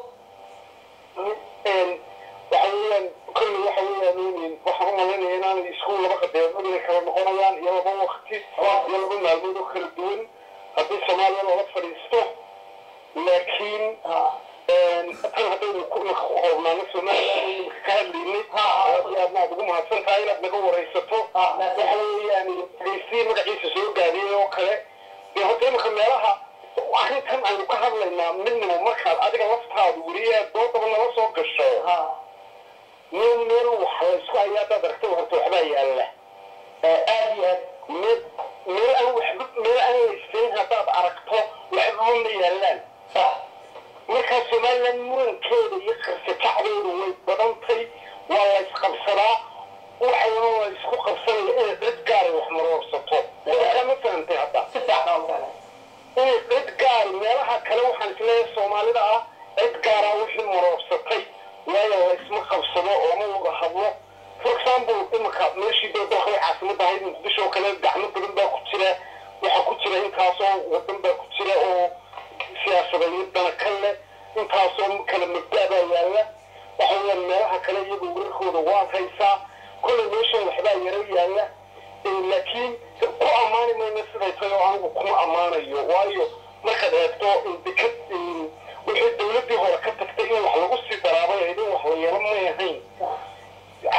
waxa weeyaan kulli waxa weeyaan waxaan u malaynaya inaanay iskuul laba qadeemood inay kala noqonayaan iyo laba waqti iyo laba maalmood oo kala duwan haddii soomaaliya loola fadhiisto laakiin tan haddaynu kulmaka ku qoobnaano somaliland imika ka hadlaynay aadna aad ugu mahadsan tahay inaad naga waraysato waxa weeyaan dhegeystiyi magaciisa soo gaadiyay oo kale dee horta imika meelaha arrintan aynu ka hadlaynaa midnimo markaad adiga laftaadu weliya doodaba nala soo gasho meel meel wax la isku hayaa haddaad aragta horta waxbaa yaalla aad iyo aad meel meel aan waxba meel aan laysayn haddaad aragto waxba ma yaallaan markaa somaliland murankeeda iyo qarsakacdeedu way badantay waa la isqabsadaa waxayna la isku qabsanaya inay cid gaari wax maroorsato markaa ma fahantay hadda si fiican oo fahmay inay cid gaari meelaha kale waxaan isleeyahay soomaalida ah cid gaaraa wixii maroorsatay waayo la isma qabsado oo ma wada hadlo for example imika meeshii dee dalka way caasimada ahayd muqdisho oo kale gacmo badan baa ku jira waxaa ku jira intaasoo wadan baa ku jira oo siyaasadeeyo dana ka leh intaasoo kala mabda baa yaalla waxa weeyaan meelaha kale iyagu wararkooda waad haysaa kollay meeshan waxbaa yaro yaalla laakiin ku ammaani mayna siday tahay oo anigu kuma ammaanayo waayo markaad eegto dekad wixii dowladdii hore ka tagtay in wax lagu sii daraabay ahayd in wax la yeelo may ahayn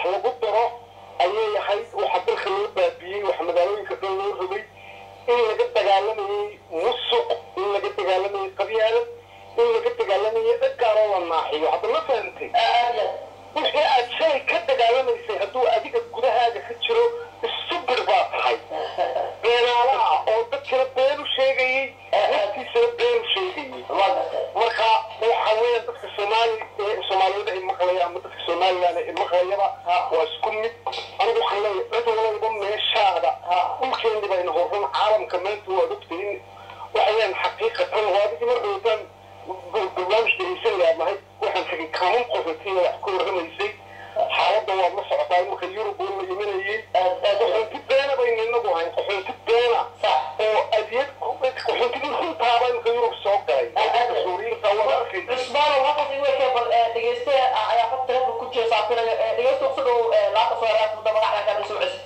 wax lagu daro ayay ahayd waxa dalka loo baabiyey waxa magaalooyinka dhan loo rogay in laga dagaalamayay musuq in laga dagaalamayay qabyaalad in laga dagaalamayay dad gaaroo la naaxiyo hadda ma fahantay wixii aad shay ka dagaalamaysay hadduu adiga gudahaaga ka jiro isubir baa tahay beenaala ah oo dadkana been u sheegayey naftiisana been u sheegayey marka waxa weeye dadka soomaali soomaaliyada ay maqlaya ama dadka somalilan ay maqlayaba waa isku mid anigu waxaan leeyahay cid walba meeshaada dhulkeeni bayna horran caalamka maanta waad ogtahin waxayaan xaqiiqatan waa adigii mar dhowdaan barnaamij dhegeysan leednahay waxaan tegay kaamun qosotiya wax ku warramaysay xaaladda waad la socotaa imarka yurub oo la yiminayay qaxoonti beena baynu inagu ahayn qaxoonti beena oo adyad qaxoontigii runtaaba imarka yurub soo galay suuriyiinta wada arkay cusmaano halkaas iweekee bal dhegeyste ayaa qad telefoon ku jira saafinayo dhegeysta ugu dhow laanta soo haraas muddo magacda kaana soo cesi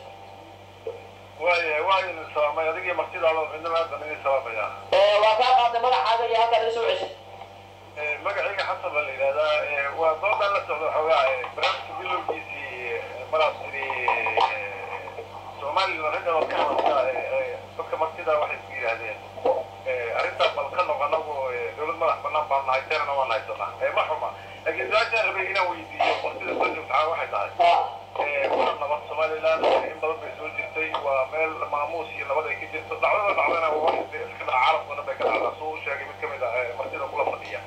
waaye waaye salaamay adigii martidaada midnaba aad baan idin salaamayaa waa kaa qaaday magacaaga iyo halkaan soo cesi magacayga xasan baa la yidhahdaa waa doodaan la socda xoogaa barnaamijka bilowgiisii maraad tiri somalilan ragga ka hadasha dadka martida waxay ku yidhaahdeen arrintaas bal ka noq anagu dowlad madax banaan baan nahay teerana waan haysanaa ma xuma laakiin su-aashaan rabay inaan weydiiyo martida soo joogtaa waxay tahay waa nabad somalilan in badan bay soo jirtay waa meel maamuus iyo nabad ay ka jirto dhacdada dhacdana waa iska dhaca caalamkuna bay ka dhacdaa suu u sheegay mid kamid ah martida kula fadhiya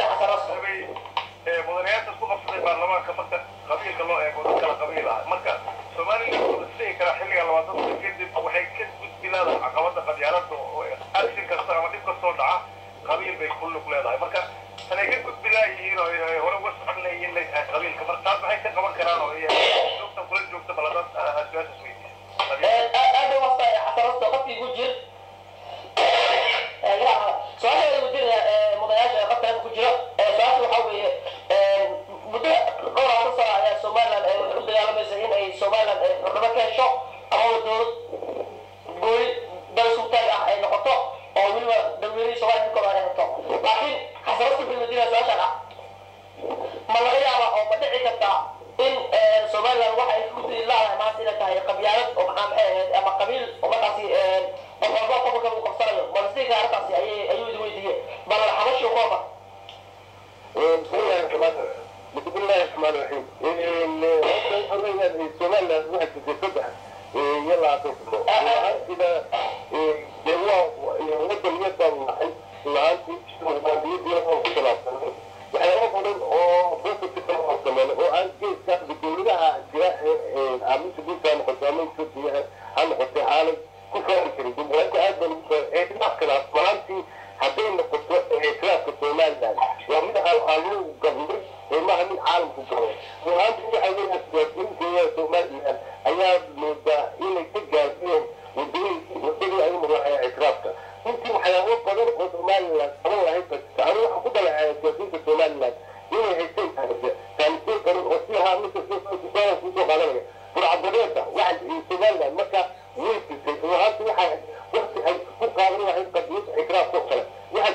mudanayaasha isku qabsaday baarlamaanka marka qabiilka loo eego dad kala qabiil ah marka somalilan wuxuu isdhihi karaa xilliga labaatan sano kadib waxay ka gudbi leedahay caqabada qabyaalada action kasta ama dhib kastoo dhaca qabiil bay ku lug leedahay marka tanay ka gudbi laayihiin oo hore uga socon leeyihiin leeyahay qabiilka marka taas maxay ka qaban karaan oo joogta kula joogta baladad su-aashaas weydiisa aad u wasta xasarasto qofkii ku jir su-aasha ugu jira mudanayaasha qofka ku jira su-aasha waxaa weeye muddo dhowr afar sano ayaa somaliland u dagaalamaysa in ay somaliland xornimo ka hesho ama dowlad gooy dal sultaan ah ay noqoto oo weliba dawladihii somaliland kor ay noqoto laakiin xasarasto wuxuu weydiinaya su-aashan ah ma laga yaaba oo ma dhici kartaa in somaliland waxa ay ku leedahay maanta inay tahay qabyaalad oo maxaa maxay ahayd ama qabiil oo markaasi qof walba qofka kale uu qabsanayo balsiga arrintaasi ayay ayuu idin weydiiyey bal xabashu kooba بسم الله الرحمن الرحيم سؤال واحد في الصبح يلا اعطيكم كده هو ودى اليد العام في يوم ثلاث وحيوان او بس التكلم كمان هو عن كيس كان بيقول لها عامل دي كان قدامي كنت انا قلت عالم كيف يمكن دي وانت قاعد ايه نحكي اسمعتي حبينا نقطه اعتراف كمان ومن قالوا قبل ما هم عالم كبير وهذا في حاجة تسوين في سوماليا أيام مدة إلى تجار فيهم ودين ودين أي مرة إعترافك يمكن حيوان قدر وسوماليا الله هيك تعرف حقوق العيادين في سوماليا إلى هيتين حاجة كان في قانون وصيها مثل في سوماليا في سوماليا في العبودية واحد في سوماليا مكة ويت وهذا في حاجة وقت حقوق قانون واحد قد يسوي إعتراف فوق واحد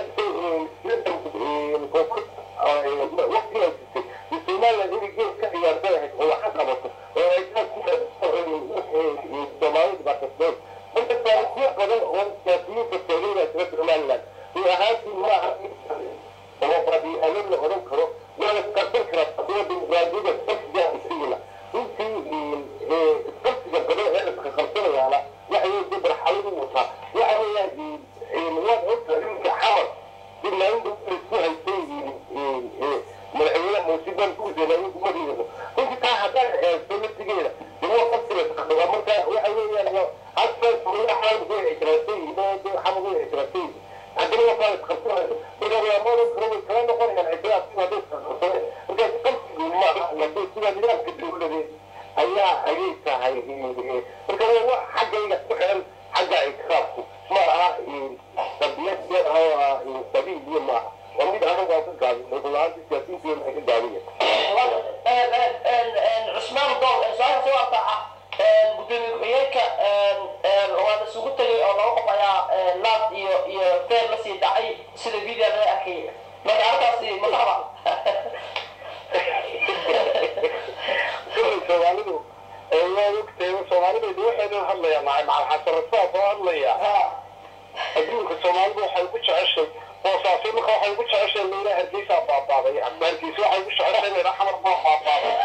في وقت السوماليا دي بيجي كحيار بيحك هو حكمته ويجب كل الضمائر بعد الصوت انت التاريخية قدر والسياسيين في التاريخ في سوماليا هي هذه ما هو بدي أقول له هروب هروب وأنا كفكرة هو ديمقراطية تشجع السيلة انت تشجع قدر هذا خمسين على يعني يجبر حلول وصح يعني يعني الوضع انت حمر إلا عنده السوء السيء مرحبا موسيقى كوزة لا يمكن مريضة كنت كاحدة سنة تجيلة هو قصة ومركا وحوية يعني حتى سوريا حرام غير اعتراضي ده حرام غير اعتراضي عندنا وقالت خمسة إذا يامرون كرم الكلام نقول يعني اعتراض فيما بيس خمسة وكان قصة ما بيس فيما بيس كتير لدي هيا هيا هيا فكان هو حاجة يحتقل حاجة اعتراضه اسمها تبليات جاء سبيل لي معه ومن هذا قاعد قاعد نقول هذه سياسيين في المحيط الدولية. عثمان ضل صار سواء طاعة بدون خيرك وهذا سقوط اللي الله وقف يا لاد ي ي فير بس يدعي سيد الفيديو هذا أخي ما تعرف أصلي ما تعرف. كل سؤال soomaalidu waa ogtay soomaalidu waxayna hadlayaan macal xasan rasaas oo hadlaya adduunka soomaalidu waxay ku jeceshay boosaasi marka waxay ku jeceshay meela hargeysa baabaaday hargeysa waxay ku jeceshay meela xamar baa baabaaday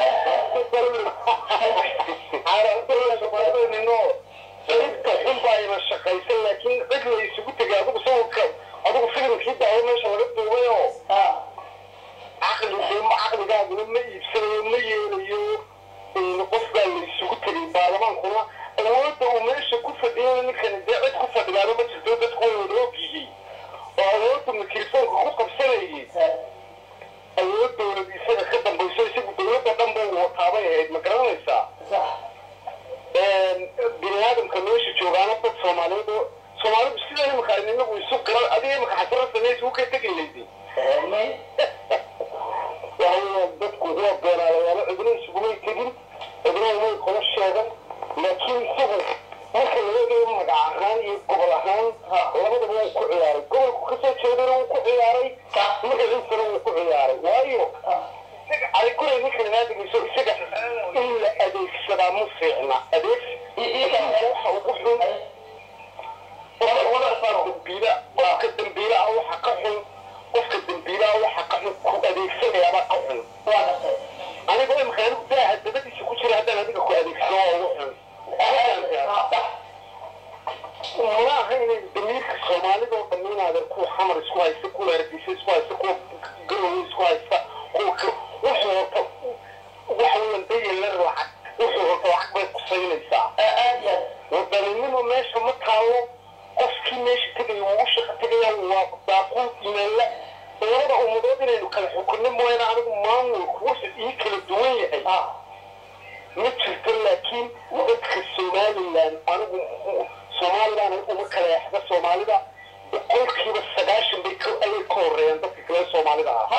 nino inta xun baa ina shaqaysan laakiin cid la isugu tegay adigu sawirka adigu filimkii daawo meesha laga duubay oo caqli caqligaaguna ma iibsanayo ma yeelayo qof baa la isugu tegay baarlamaankuna awoodda uu meesha ku fadhiyo ninkan dee cid ku fadhigaano ma jirto dadku way wada ogyihiin oo awoodda mikrofoonka ku qabsanayay awood dowlad isaga ka dambayso isagu dowladda dhan buu wataabay ahayd ma garanaysaa bini aadamka meesha joogaana dad soomaaliyeed oo soomaalidu sida imika inagu isu garan adiga imika xasara samaysa u ka tegi laydi waxaweyaan dadku waa beenaalayaalo cidna isugumay tegin cidna umay kula sheegan laakiin isagu marka laga egayo magac ahaan iyo gobol ahaan labadaba wuu ku ciyaaray gobolku kasoo jeedana wuu ku ciyaaray magaciisana wuu ku ciyaaray waayo arikuray ninka naadigiiso isaga in la adeegsadaa ma fiicna adeegsi waxa ugu xun dambiila qofka dambiilaha waxa ka xun qofka dambiilaha waxa ka xun ku adeegsanayaaba ka xun aniga imika anigu daaha dabadiisa ku jira haddaan adiga ku adeegsado waa ugu xun ma aha inay damiirka soomaalida oo dhan inaada kuwa xamar isku haysta kuwa hargeysa isku haysta kuwa garowe isku haysta kuwa wuxuu horta waxa weeyaan dayalar lacag wuxuu horta lacag bay kusaynaysaa wadaninimo meesha ma taalo qofkii meesha tegaya wuu shaqa tegaya waa baaquun imaanla labada ummadood inaynu kala xukunno mooyaane anigu maamulku wuxuu ii kala duwan yahay ma jirto laakiin dadka somaliland anigu somaliland uma kala yaxda soomaalida boqolkiiba sagaashan bay ayay ka horeeyaan dadka kale soomaalida ah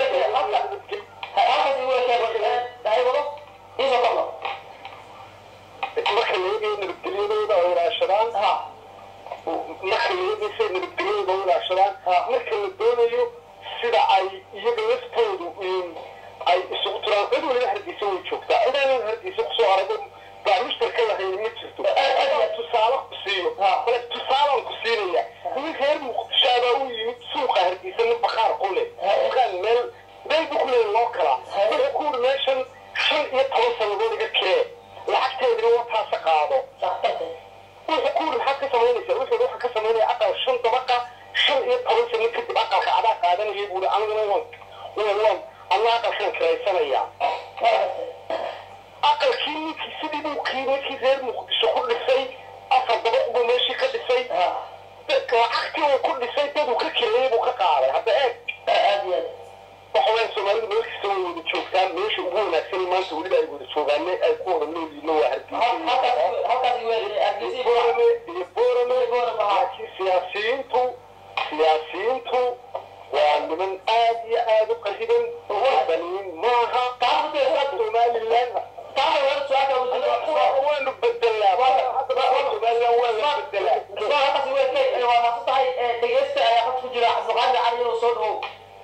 marka laegayo nabadgelyadooda oo ilaashadaan marka laeegaysa nabadgelyadooda oo ilaashadaan marka la doonayo sida ay iyaga laftoodu ay isugu turaan cid waliba hargeysa way joogtaa cidaanan hargeysa kusoo arago baamushtarka lahayn ma jirto tusaale ku siiyo bale tusaalaan ku siinaya nin reer muqdishaabaa u yimid suuqa hargeysa nin bakhaar ku leh dukaan meel meel buu ku leeya loo kala wuxuu ku uri meeshan shan iyo toban sannadood iga kiree lacagteedina wataasa qaado wuxuu ku uri maxaad ka samaynaysaa wuxuu waxaan ka samaynaya aqal shan dabaqa shan iyo toban sano kadib aqalka adaa qaadanayay buuri aniguna waan waan anna aqalkan kiraysanaya aqalkii ninkii sidii buu kii ninkii reer muqdisho ku dhisay afar dabaq buu meeshii ka dhisay lacagtii uu ku dhisay dad uu ka kireeyay buu ka qaaday hadda eeg waxa weya soomaalidu meel kasta way wada joogtaan meesha ugu wanaagsan maanta weliba ay wada joogaane ay ku wada noolyihiin waa hargeysa iyo boorame laakiin siyaasiyiintu siyaasiyiintu waa niman aad iyo aad u qariban wadaniin maaha somaliland waanu bedelaa somaliland waa la bedelaa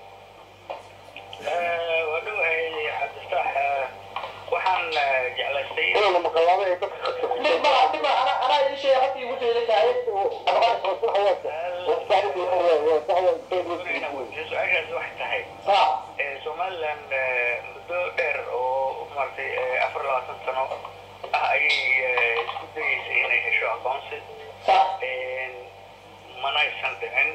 ودوهي عبد الفتاح وحن جعلتي انا مقلابه اي dadka ما ما انا انا اي شيء حتى يقول لي لك هاي انا بس حياتي وصارت لي هو دعوه بين سؤال واحد تحي اه سومالان مدو دير oo martay afar iyo labaatan sano ay isku daysay inay hesho aqoonsi mana aysan dhicin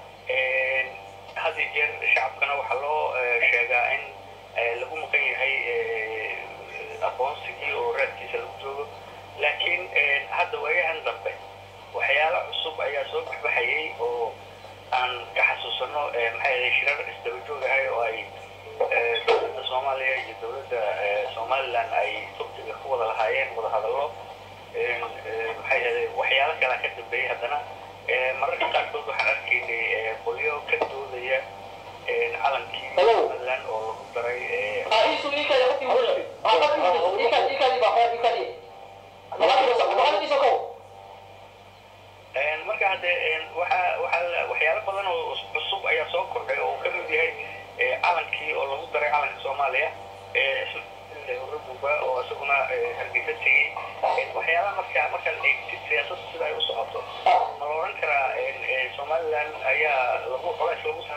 هذه جير شعبنا وحلو شجاع إن لهم مقيم هاي أقوانسكي وراتي سلوكه لكن هذا وهي عند ربه وحياة عصب أي عصب بحيي أو عن كحسوسنا محل شرر استوجوه هاي وأي دولة الصومالية دولة الصومال لأن أي تبتدي خوض الحياة خوض هذا الله محل وحياة كلا كتب بيه هذانا mararka qaarkood waxaan arkaynay qolyo ka doodaya calankii somaliland oo lagu daray marka hadde waxyaalo badan oo cusub ayaa soo kordhay oo ka mid yahay calankii oo lagu daray calanka soomaaliya rububa oo isaguna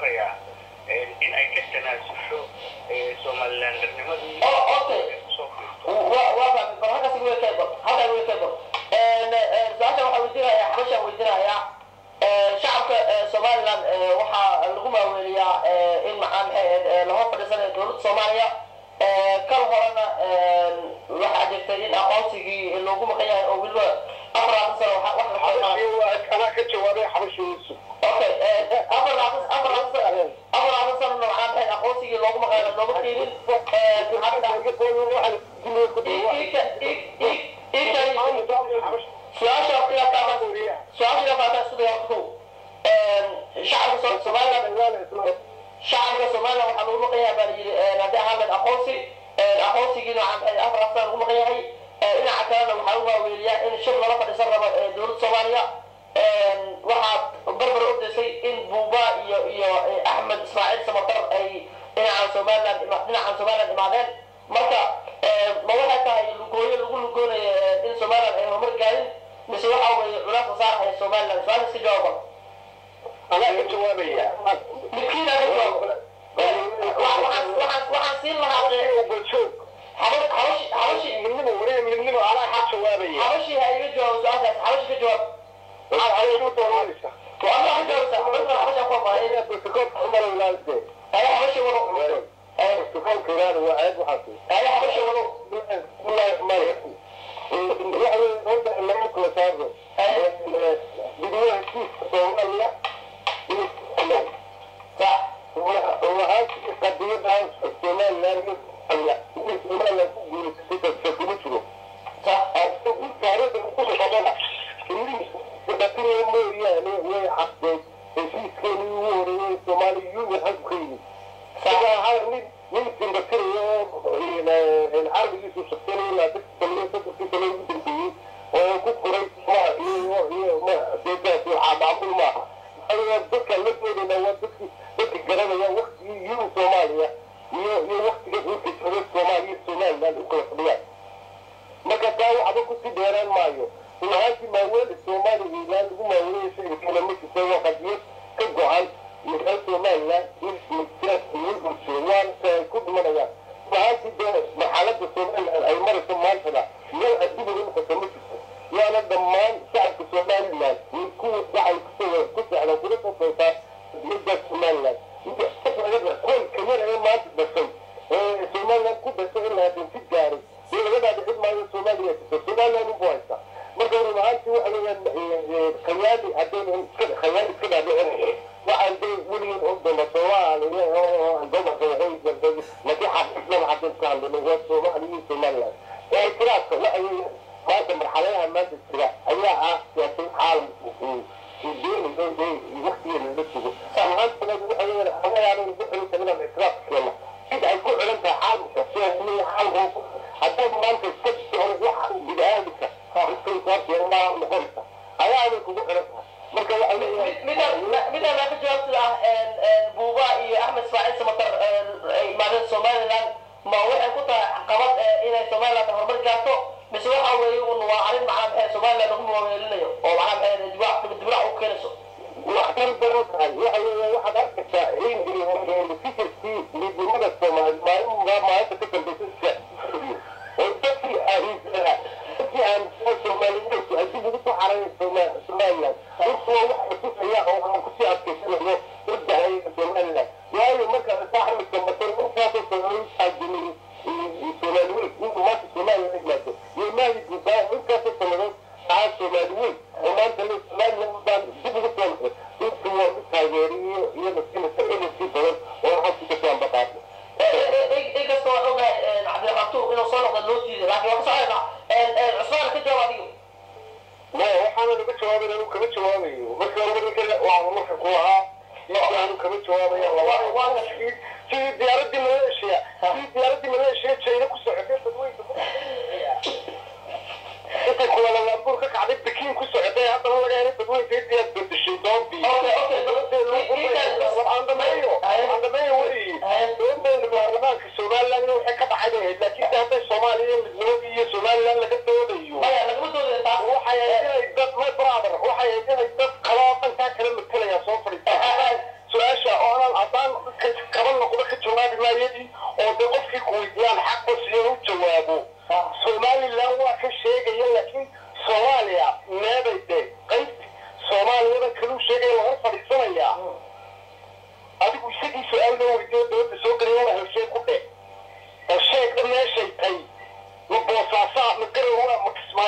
farayaa in ay ka tanaasusho somalilandarnimadii kusoo fiirto halkaas way ka bor halkaas way ka bor su-aasha waxaa weydiinayaa xabashaan weydiinayaa shacabka somaliland waxaa lagu maaweeliyaa in macaa maxay laga fadhiisanayo dowladda soomaaliya kal horena waxaa jirtay in aqoonsigii loogu maqan yahay oo weliba afaraatan sano wax la xabashii anaa ka jawaabay xabashii yusuf okay afaraatan afaraatan afaraatan sano macaa maxay aqoonsigii loogu maqan yahay loogu qiimin su-aasha su-aasha faataa sida horta shacabka somaliland shacabka somaliland waxaa lagu maqan yahay baa layidhi haddii ahaan lahayd aqoonsi aqoonsigiina waxaa afar sana lagu maqan yahay dhinaca kalena waxaa lagu waaweeliyaa in shir lala fadhiisan rabo dowladda soomaaliya waxaad barbar ordaysay in buuba iyo iyo axmed ismaaciil samatar ay dhinacan somaliland dhinacan somaliland imaadeen marka ma waxay tahay lugooyo lagu lugoonayo in somaliland ay horumar gaarin mise waxa weeye culaasa saaraya somaliland su-aasha iska jawaaba anaa ka jawaabaya midkiina ka jawaaba waxaan siin lahaa baljoog xabashi xabashi midnimo wareeg midnimo anaa ka jawaabaya xabashi ha iga jawaabo su-aashaas xabashi ka jawaab xabashii doonaysa وأنا أحب أوسع بس أنا حبش أقوم عليه برتقال عمر الولاد أنا حبش ورو برتقال كيران وعاد وحاطط أنا حبش ورو والله ما يحكي يعني انت اللي ممكن صار بدون كيف والله صح هو هذا قضيه هذا السؤال لازم لا السؤال لازم تستفيد صح تعرف كل شغله لكن يوم يعني هو حق في كل يوم الصومالي يوم حقيقي فهذا من يمكن بكره العالم يسوع سكتنا لا تكتمل تكتمل تكتمل وكفر ما هي ما بيتا في عمل ما أنا بذكر لكن لو بذكر بذكر جرنا يا وقت يوم صوماليا يوم وقت يوم في الصومالي الصومال لا نقول خبيان ما كتاو عدوك سيدران مايو وهذه مواد الصومالي لا نقول مواد شيء كلام مش سوى قديم كجوعان مثل الصومال لا يمكن يمكن الصومال كل ما نجا وهذه محلات الصومال أي مرة الصومال فلا لا أديب لهم كتمت يا أنا ضمان شعب الصومال لا يكون دعي كسر كسر على كل صوتا يبدأ الصومال لا يبدأ كل كمان أي ما تبصم الصومال لا كل بس إلا تنسي جاري يلا بدأ بحد ما الصومال الصومال لا نبغى مرة معانتي وأنا خيالي عدين كذا خيالي كذا بأنا وعندي ولي الأردن سواء عندنا خيالي جدا لكن حسنا عدين كان لأنه هو سومالي سومالي اعتراف لا أي ما تمر عليها ما تسترع أيها سياسي حال الدين الدين يوقتي اللي بتشوفه فهمت أنا أنا أنا يعني بقول كمان الاعتراف كلمة كده يكون علمت حال شخصية حال حتى ما أنت تكتب على واحد بداية متى ما تجاوبت له بوبا iyo Axmed Ismaaciil Samatar imaadeen Somaliland ma waxay ku tahay caqabad inay Somaliland horumar gaarto mise waxa weeye uu waa arrin macaan ee Somaliland lagu mooleelinayo oo macaan ee dibaac dibaac u keenayso waxaan barotahay waxa weeye waxa arkaysa in in fikirkii midnimada Soomaaliya maalin ma maanta ka dambeysay oo dadkii ahaysa يعني الصوماليين يجيبوا بيتوا على الصوماليين وصلوا واحد كفاية أو كفاية كفاية ضد هاي الصوماليين يعني مثلا صاحب الكمبيوتر مو كافي الصوماليين حاجين الصوماليين مو ما في الصوماليين نجمته يما يجيبوا مو كافي الصوماليين على الصوماليين وما أنت الصوماليين بدان جيبوا بيتوا بيتوا كايري هي مسكينة سئلة في بلد وراح تكتب عن بقاته إيه قصة أوجه عبد الرحمن إنه صار ضلوتي لكن وقت صار العثمان كده واديو لا waxaan uga jawaabay inuu kama jawaabayo marka hore kale waa wax ku ahaa inuu kama jawaabayo waa waa si diyaaradii Malaysia si diyaaradii Malaysia China ku socotay dadweynaha inta kuwala la burka kacday Pekin ku socotay hadda laga helay dadweynaha diyaar bedeshay doonbi okay okay anda mayo anda mayo wari doonbi baarlamaanka Soomaaliland waxay ka baxday laakiin hadda Soomaaliya midnimada iyo Soomaaliland laga doodayo maya laga doodayo taas waxay ay dad my brother waxay ay dad qaloocan ka kala midkalaya soo fadhiistay su'aasha oo aan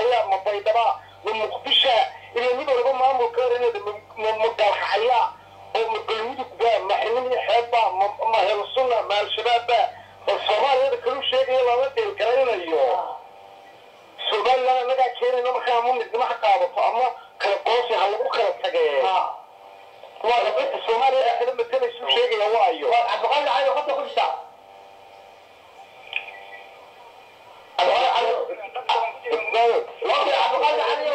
kismaayo ma baydhaba ma muqdisha ilaa mid walba maamulka reerada ma galxaya oo ma galmudug ba ma xilmi xeebba ma helo sunna ma al-shabaab oo Soomaalida kale sheegay lama dil garanayo Soomaaliya naga keenayna markaa mu mid ma qaadato ama kala qoos ah lagu kala tagay waa dadka Soomaaliya kala matala soo sheegay waayo Abdulqaadir Cali qofka ku jirta Abdulqaadir Cali اوكي Abdulqaadir Cali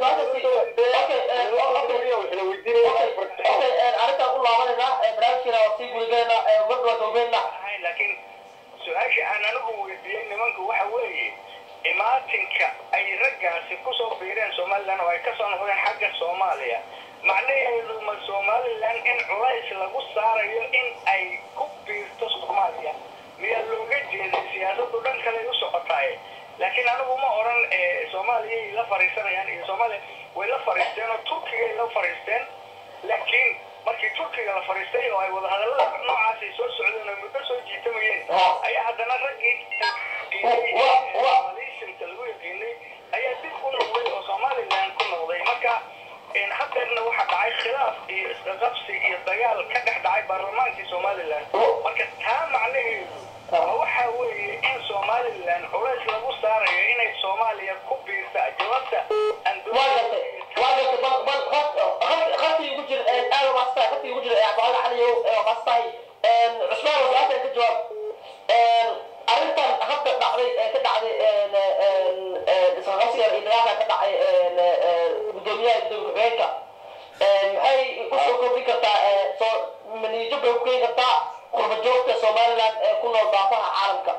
اوكي اوكي arrinta u laabanayna barnaamijkeena oo si gurigeena wadwa doobeyna laakiin su'aasha aan anigu weydiiyay nimanku waxa weeye imaatinka ay raggaasi ku soo biireen Soomaaliland oo ay ka soo noqdeen xagga Soomaaliya macnaheedu ma Soomaaliland in culays lagu saarayo in ay ku biirto Soomaaliya miya looga jeeday siyaasaddu dhan kale u socotaay laakiin anigu ma oran Soomaaliya la fariisanayaan iyo Soomaaliya way la fariisteen oo Turkiga la fariisteen laakiin markii Turkiga la fariistay oo ay wada hadallada noocaas ay soo socdeen oo muddo soo jiitamayeen ayaa haddana raggii Malaysia lagu yaqaanay ayaa dib u noqday oo Soomaaliland ku noqday marka in haddeerna waxa dhacay khilaaf iyo isqabsi iyo dagaal ka dhex dhacay baarlamaankii Soomaaliland marka taa macnaheedu waxa weeye in Soomaaliland culays lagu saarayo inay Soomaaliya ku biirto jawaabta واجد واجد بل بل خط خط يوجد أنا واسطة خط يوجد عبارة عليه واسطة عثمان وزارة الجواب أنت خط بعدي كده عدي الصناعية الإدارة كده عدي الدنيا الدنيا هاي وشو كذي كتا من يجيب كذي كتا قرب جوك Soomaaliland كنا ضعفها عالمك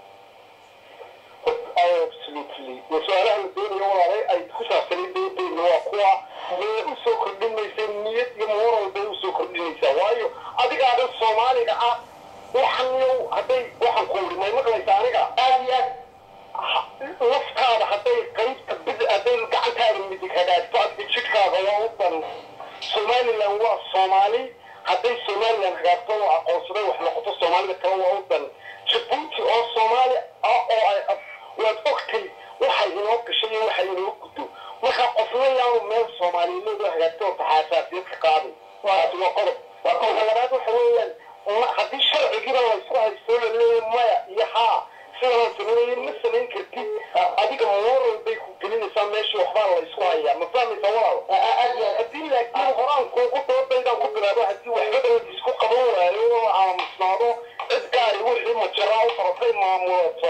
absolutely وسؤالها الدنيا وراء أي خشة سليبي بين وقوع وسوق الدنيا سنية يمور البين وسوق الدنيا وايو أديك هذا الصومالي كا وحنيو هتي وحنقول ما يمكن يسارقه أبيض وفق هذا حتى قريب تبدأ أدين قعدت هذا المديك هذا فقط بتشك هذا وأوبن صومالي لو هو صومالي حتى الصومالي لأن قابطوا عقوصري وإحنا قطوا الصومالي كانوا أوبن جبوتي أو صومالي أو أو وأتوقتي waxay inoo gashay waxay inoo gudo waxa qofnayaan meel Soomaaliyeed oo hagaagto taxaasaadeed ka qaaday waa soo qodob waa qodob labaad waxa weeyaan hadii sharciga la isku haysto leeyahay maya iyo ha sidoo sameeyay ma sameyn kartid adiga moral bay ku gelinaysaa meesha waxba la isku hayaa ma fahmaysaa walaal aad iyo hadii laakiin quraanku ku doodayda ku bilaabo hadii waxba la isku qaban waayo oo aan isnaado cid gaari wixii ma jiraa u farqay maamulto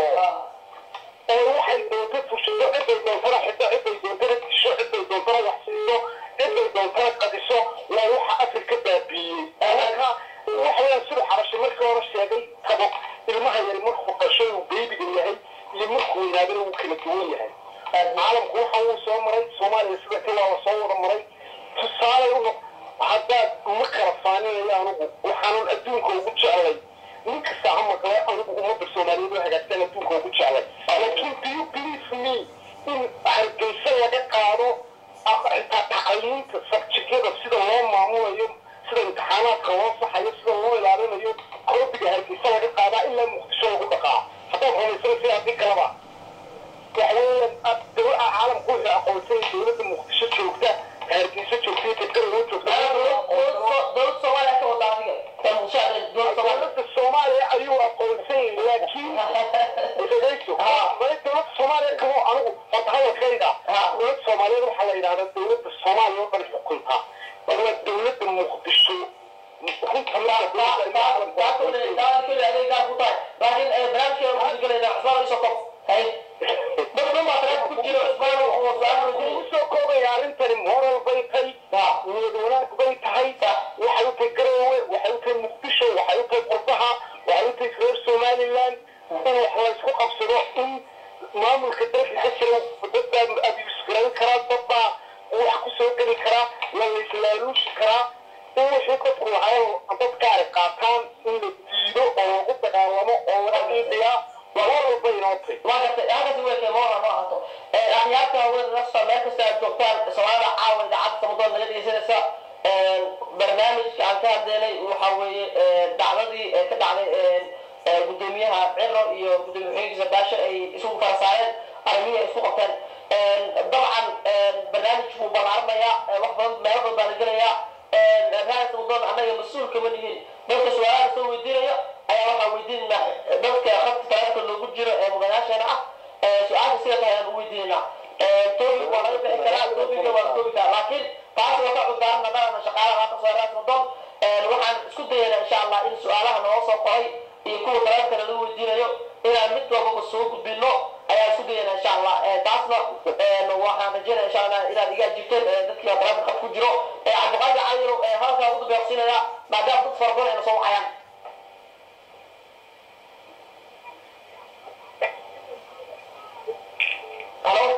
waxay doonto fushado ciday doonto xita ciday doonto tisho ciday doonto wax siiso ciday doonto qadiso waa waxa Afrika baabiyay anaga waxa sida xarasho marka hore sheegay kabo ilmaha yar markuu qashay uu baby yahay iyo markuu yiraahdo uu kala duwan yahay caalamku waxa uu soo maray Soomaaliya sida kale waa soo wada maray tusaale uu hadda ma kala faaninayo anigu waxaan adduunka ugu jeclay ninka saama kale anigu uma Soomaaliyeed waxa hagaagsan adduunka ugu jeclay laakiin do you believe me in hargeysa laga qaado aqrinta tacliinta sabjigada sida loo maamulayo sida imtixaanaadka loo saxayo sida loo ilaalinayo koobiga hargeysa laga qaadaa ilaa Muqdisho lagu dhaqaa haddii rumaysan si hadii kalaba waxweeyaan dawladda caalamku waxay aqoonsay dawladda Muqdisho joogta hargeysa joogta dadka loo joogta dawladda Soomaaliya ka wada adiga kan mushahar dawladda Soomaaliya ayuu aqoonsay laakiin isagayso dawladda Soomaaliya kama anigu fataha kayda dawladda Soomaaliya waxa la yiraahdaa dawladda Soomaaliya oo dhan xukunta waa dawladda Muqdisho xukunta la moral bay tahay wanaag bay tahay waxay u tahay garowe waxay u tahay Muqdisho waxay u tahay qurbaha waxay u tahay reer Somaliland in wax la isku qabsado in maamulka dalka ka jira dadka abiyus garan kara dadba wax ku soo gali kara la islaaluushi kara in wixii ka kuwahay dadka ay qaataan in la diido oo lagu dagaalamo oo laga dhiibiya moral bay noqotay واجد هذا هو كمورة ما هذا أحيانا هو النص ما كسر دكتور سواء عاود عبد رمضان الذي يسنس برنامج عن كان دليل وحوي دعوتي كدعوة قدوميها عرّ يقدم حين زباشة يسوق فرسائل عربية يسوق كان baaraya wax badan meelo badan baa la gelaya raas wadon annaga mas-uul kama nihin dadka su-aalaha soo weydiinaya ayaa waxaa weydiinayna dadka khadka taleefonka loogu jiro ee mudanayaasheena ah su-aasha sida tahay aan u weydiinayna topic waa laga bixi karaa topiga waa la toobi karaa laakiin taas waa ka cudaaran haddana shaqaalaha waa kasoo raas wadon waxaan isku dayaynaa insha allah in su-aalaha noo soo qoray iyo kuwa taleefonkana lagu weydiinayo inaan mid walbaba soo gudbino ayaan isku dayaynaa insha allah taasna waxaan rajeynaya insha allah inaad iga ajibteen dadkii oo taleefonka ku jiro cabdiqaadir cayiro halkaa ugu dambeeqsinaya maadaama dad fara badan ayna soo wacayaan halo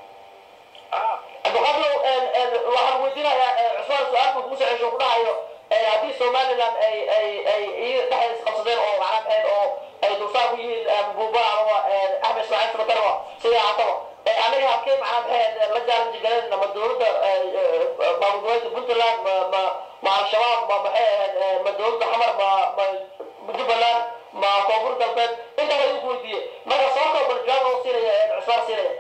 cabdiqaadir waxaan weydiinayaa cusmaan su-aalka kugu socesho ku dhahayo haddii somaliland ay ay ay iyaga dhexdeeda isqabsadeen oo macnaa ahayd oo ay dulsaar ku yihiin buuba ama axmed ismaaciil sabatarwa sida ahaataba anaga halkee macnaa maxay la jaalanji galeen ma dowladda maamul goboleedka puntland ma ma ma al-shabaab ma maxay ahayd ma dowladda xamar ma ma jubbaland ma koonfur galbeed intaas ayuu ku weydiiyey marka soo koo bal jawaab oo siinaya cusmaan siinaya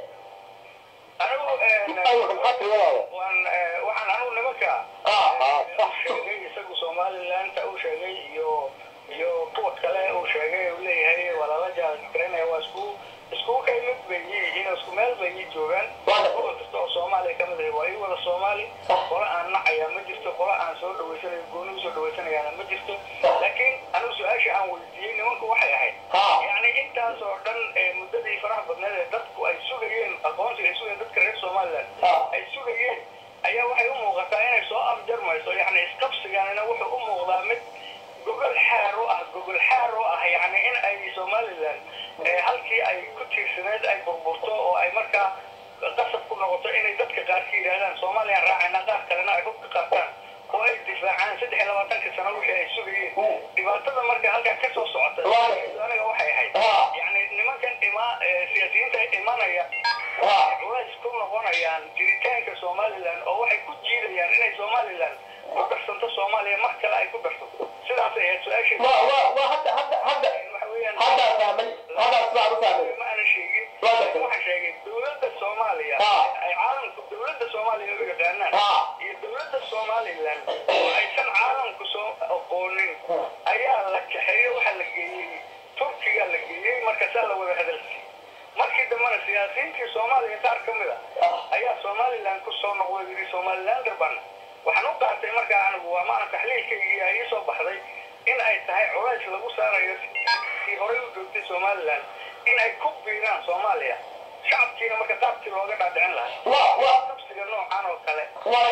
waxaan anigu nimanka sheegay isagu somalilandta uu sheegay iyo iyo kuwa kale uu sheegay uu leeyahay waa lala jaalanjigareynaya waa isku iskugu ka imid bay yihiin isku meel bay ii joogaan gobol kasta oo soomaaliya ka mid ahay waa ii wada soomaali qolo aan nacaya ma jirto qolo aan soo dhaweysanayo gooni usoo dhaweysanayaana ma jirto laakiin anigu su-aasha aan weydiiyey nimanku waxay ahayd yani intaas oo dhan muddadii faraha badneed ee dadku ay sugayeen aqoonsiga ay sugayeen dadka reer somaliland ay sugayeen ayaa waxay u muuqataa inay soo afjarmayso yani isqabsiganina wuxuu u muuqdaa mid gogol xaar u ah gogol xaar u ah yani in ay somaliland halkii ay ku tiirsaneed ay burburto oo ay markaa qasab ku noqoto inay dadka qaar ka yidhaahdaan soomaliyan raacayna qaar kalena ay hubka qaataan oo ay difaacaan saddex iyo labaatanka sano wixii ay sugayeen dhibaatada marka halkaa ka soo socota aniga waxay ahayd yani nimankan ima siyaasiyiinta imanaya culays ku noqonayaan jiritaanka somaliland oo waxay ku jiidayaan inay somaliland ku darsanto soomaaliya mar kale ay ku darto sidaasay ahayd su-aashii hadda hadda hadda haddaa fahmay haddaa sidaa u fahmay ma ana sheegin waxaan sheegay dowladda soomaaliya ay caalamku dowladda soomaaliya u yaqaanaan iyo dowladda somaliland oo aysan caalamku soo aqoonin ayaa la kaxeeyo waxaa la geeyey turkiga la geeyey markaasaa la wada hadalsiiyey markii dambena siyaasiyiintii soomaaliya qaar ka mid a ayaa somaliland ku soo noqday yidhi somalilander bana waxaan u qaatay markaa anigu waa maana taxliilkaygii ay ii soo baxday in ay tahay culays lagu saarayo si horey u joogtay somaliland in ay ku biiraan soomaaliya shacabkiina marka qaabkii looga dhaadhicin lahaa qabsiga noocan oo kale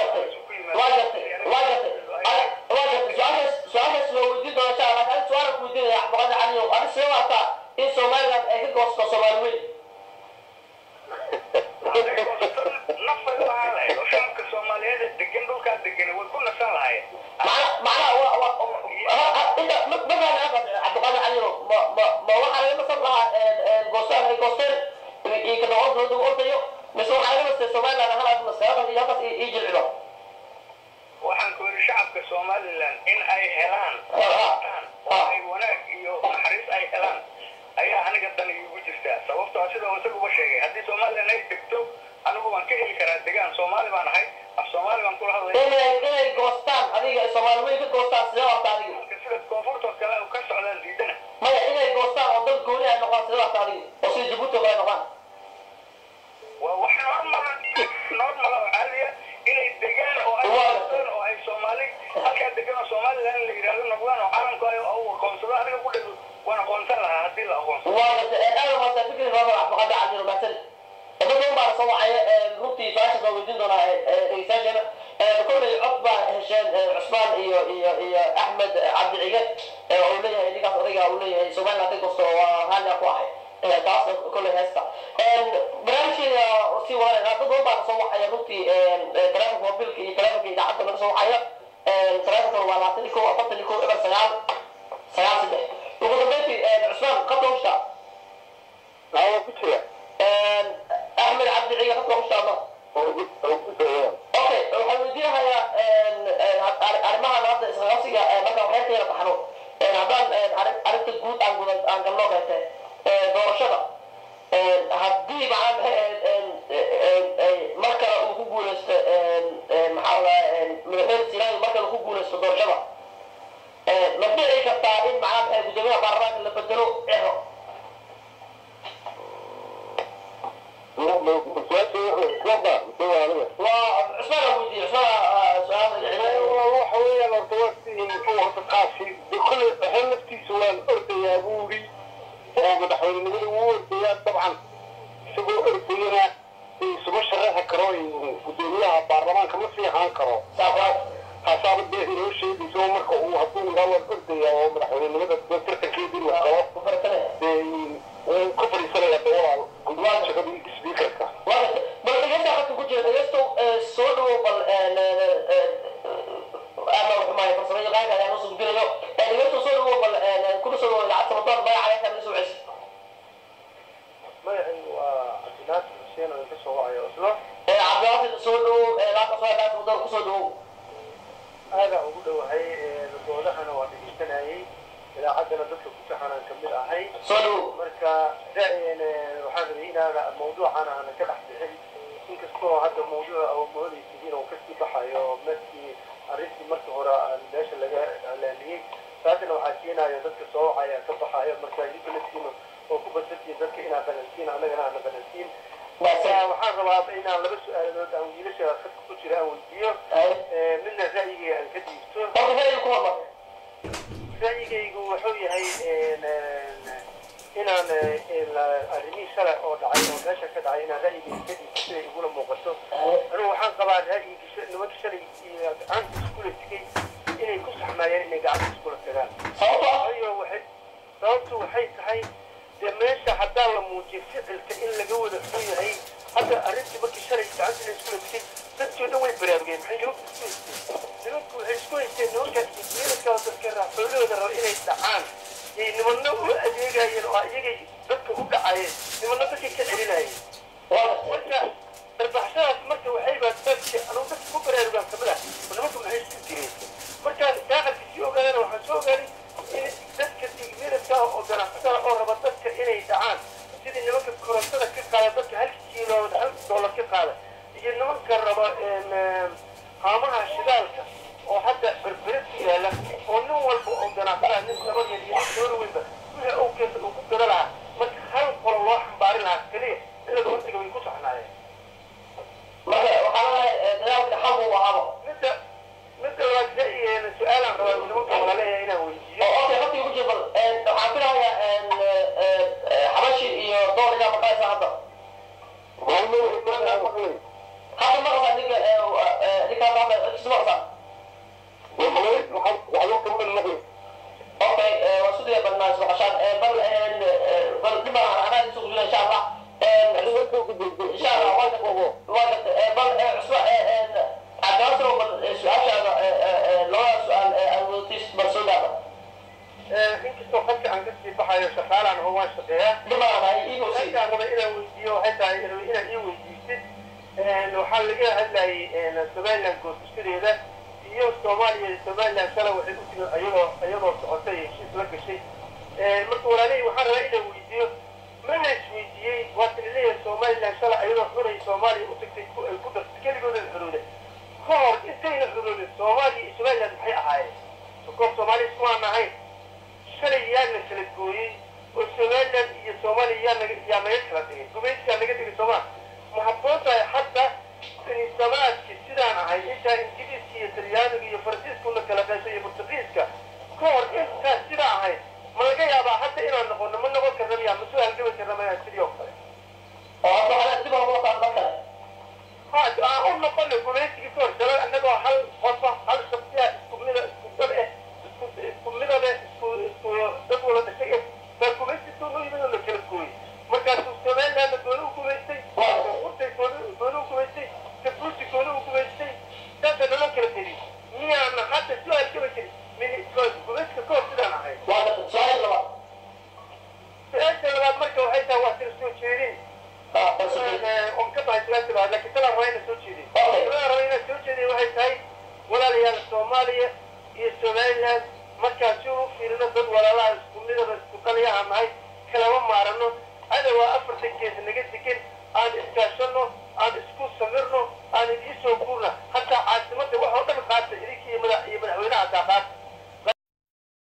su-aashaas loo weydiin doona insha allah laakiin su-aala ku weydiinaya cabdiqaadir caliyow adi see waataa in somaliland ay ka goosto soomaali weyn nafay lahaan lahayd oo shacabka soomaaliyeed ee degan dhulkaa degan way ku nasan lahaayeen macnaha inta ma fahmi cabdiqaadir caliyow ma ma ma waxaa laga nasan lahaa goostaan ay goosteen iyo ka noqon dowladda u ordayo mise waxaa laga nastay somaliland halaas maseeqas iyo halkaas ii jilcido waxaan ku yidhi shacabka somaliland in ay helaan oo ay wanaag iyo naxariis ay helaan ayaa aniga dan iigu jirtaa sababtoo sidoo isaguba sheegay haddii somaliland ay degto anigu waan ka heli karaa degaan soomaali baan ahay af soomaali baan kula hadlaya inay inay goostaan adiga soomaali weyn ka goostaan sidee warta adiga sida koonfurta kale ka socdaan diidana maya inay goostaan oo dad gooni ay noqdaan sidee warta adiga oo sida jabuuti oo kale noqdaan waa wax normal normal oo caadiya inay degaan oo ay goostaan oo ay soomaali halkaa degan oo somaliland la yidhaahdo noqdaan oo caalamku ay u aqoonsado aniga ku dhow waan aqoonsan lahaa haddii la aqoonsado waa aada maasa fikri baba cabdiqaadir caliyow mahadsan dad badan baa soo wacaya runtii su-aasha soo weydiin doonaa dhegeystayaasheena kolley cod baa hesheen cusmaan iyo iyo iyo axmed cabdi cige oo uu leeyahay ninkaas odayga uu leeyahay somaliland hadday gosto waa raallia ku ahay taas kolley heesta barnaamijkeeda sii wadanayna dad badan baa soo wacaya runtii taleefonka mobilka iyo taleefonka idaacadda laga soo wacaya taleefonka waa labaatan iyo kow afartan iyo kow eber sagaal sagaal saddex ugu dambeyntii cusmaan qadowsha waa ku jira أحمد عبد العزيز خطوة مشتركة. أوكي waxaan weydiinayaa arrimaha nabadda isqabsiga marka waxay ka yara baxno haddaan arrinta guud aan guda aan galno kayte doorashada haddii macnaa maxay ahayd mar kale uu ku guuleysto banaanka ma sii ahaan karo taasaaba dee inoo sheegayso marka uu hadduu ilaa waan ordaya oo madaxweynenimada tartankeedii la qabo dee wuu ka fadhiisanaya de walaal gudwaan shaqadii speakerka bal dhegeysta halkan ku jira dhegeysto soo dhawow bal ama xumaay farsamo yaqaanka ayaa noo soo gudbinayo dhegeysto soo dhawow bal kuna soo dhawow lacagta motor magaca ayaa soo ceshay magacaygu waa cabdinaasir xuseen oo ka soo wacayo oslo cabdinaasir soo dhawow lacagta soo lacagta motor kusoo dhawow aadaa ugu dhowahay doodahana waa dhegeysanayay idaacaddana dadka ku taxanaan kamid ahay soo dhawow marka waxaan rabay inaana mawduucana aana ka dhex bixin inkastoo hadda mawduuca oo moodaysiin oo kasii baxayo markii arrintii markii hore meesha laga iclaamiyey taasina waxaa keenaya dadka soo wacaya ka baxayo marka idinkalasiina oo ku basantiin dadka inaa badansiin annagana aana badansiin waxaan rabaa inaan laba su-aalood aan wiilasha khadka ku jira aan weydiiyo midna ra'yigay aan ka dhiibto ra'yigaygu wuxuu yahay inaan arrimihii shalay oo dhacay oo meesha ka dhacay inaan ra'yigayga ka dhiibto siday igula muuqato anigu waxaan qabaa ra'yigii nimanka shalay iyo gacanta iskula tegay inay ku saxmaayeen inay gacanta iskula tagaan ayo waxay sababtu waxay tahay dee meesha haddaan la muujiyo ficilka in laga wada xun yahay hadda arrintii markii shalay gacanta la iskula tegay dadkii o dhan way baraarugeen maxay nimanku isku haysteen nimanku waxay isku haysteen nimanka dadka raaxoolahooda raba inay dhacaan yay nimanna u adeegayeen oo iyagay dadka u dhacayeen nimanna dadkay ka celinayeen marka darbaxshadaas marka waxayba dadka anugu dadka ku baraarugaan kamid ah nimanku maxay isku jireen markaan daaqalka sii ogaadana waxaan soo ogaaday in dadka digmiradka oo ganacsatada oo raba dadka inay dhacaan sidii nimanka korontada ka qaada dadka hal kiilo hal doolar ka qaada iyo nimanka raba haamaha shidaalka oo hadda berbere ku yaala oo nin walba oo ganacsada nin sabad yar iyo nin weynba wixii uu keenta uu ku gada lahaa marka hal qolo loo xambaari lahaa keliya ilaa hortiga way ku saxnaayeen marka waxaa leeyahay dagaalka xal buu ahaaba midda midda labaad ra'yigeena su-aalaan rabaa nimanka walaalaha inaan weydiiyo okay horta igu jir bal waxaan filayaa xabashi iyo door inaa maqlaysa hadda hadda maqasa ninka ninka hadda isu maqasa okay waa isku daya balnaa isku qashaan bal bal dima anaa isu gudbina insha allah insha allah waa waa bal cusba عدالته بالسؤال لو سؤال الوتيس برسولة إنك استوقفت عن قصة بحاجة شغال عن هو الشقية لما أنا إيه حتى أنا إلى ويديو حتى إلى إيه ويديو لو حال لقيها هلا السبائل لنكو تشتري هذا يو الصومالي السبائل لنسلا وحدوثي أيضا أيضا سعوتي شيء لك شيء المرتول عليه وحال إلى ويديو منش ويديو وقت اللي الصومالي لنسلا أيضا حوري الصومالي وتكتب الكبر تكلم من الحلول كور إنتين الحلول الصومالي السبائل لنحي أحايا وكور صومالي اسمها معي شلي يانا شلقوي والسومالي الصومالي يانا يانا يشرطي قبيت كان لقيتك الصومال محبوطة حتى إن السماء كسيدان هاي إنت إنجليزية تريانية فرنسيس كنا كلاكاسية برتغيسكا كور إنت سيدان هاي ما لقي أبا حتى إنا نقول من نقول كرمية مسؤول الجبل كرمية سيدي أكثر أه أنا أسيبها موقع المكان هاد أقول نقول قبيت كور سواء أنك هل خاصة هل شخصية كملة كملة كملة كملة دولة تشيء فكملة تقولوا يمين ولا كلكوي مركز السماء لأن تقولوا كملة وقت تقولوا كملة تقولوا تقولوا كملة ده ده لا كلكني مية أنا حتى سؤال كملة من كملة كور كده أنا هاي واحد سؤال لبعض سؤال لبعض مركز وحيد واحد سوى شيرين آه بس وانقطع سؤال لبعض لكن ترى وين سوى شيرين ترى وين سوى شيرين واحد هاي ولا ليال الصومالية السومالية markaa si u fiirino dad walaalaha isku midaba isku qaliyaha nahay kalama maarano ada waa afartan gees naga degan aan iskaashano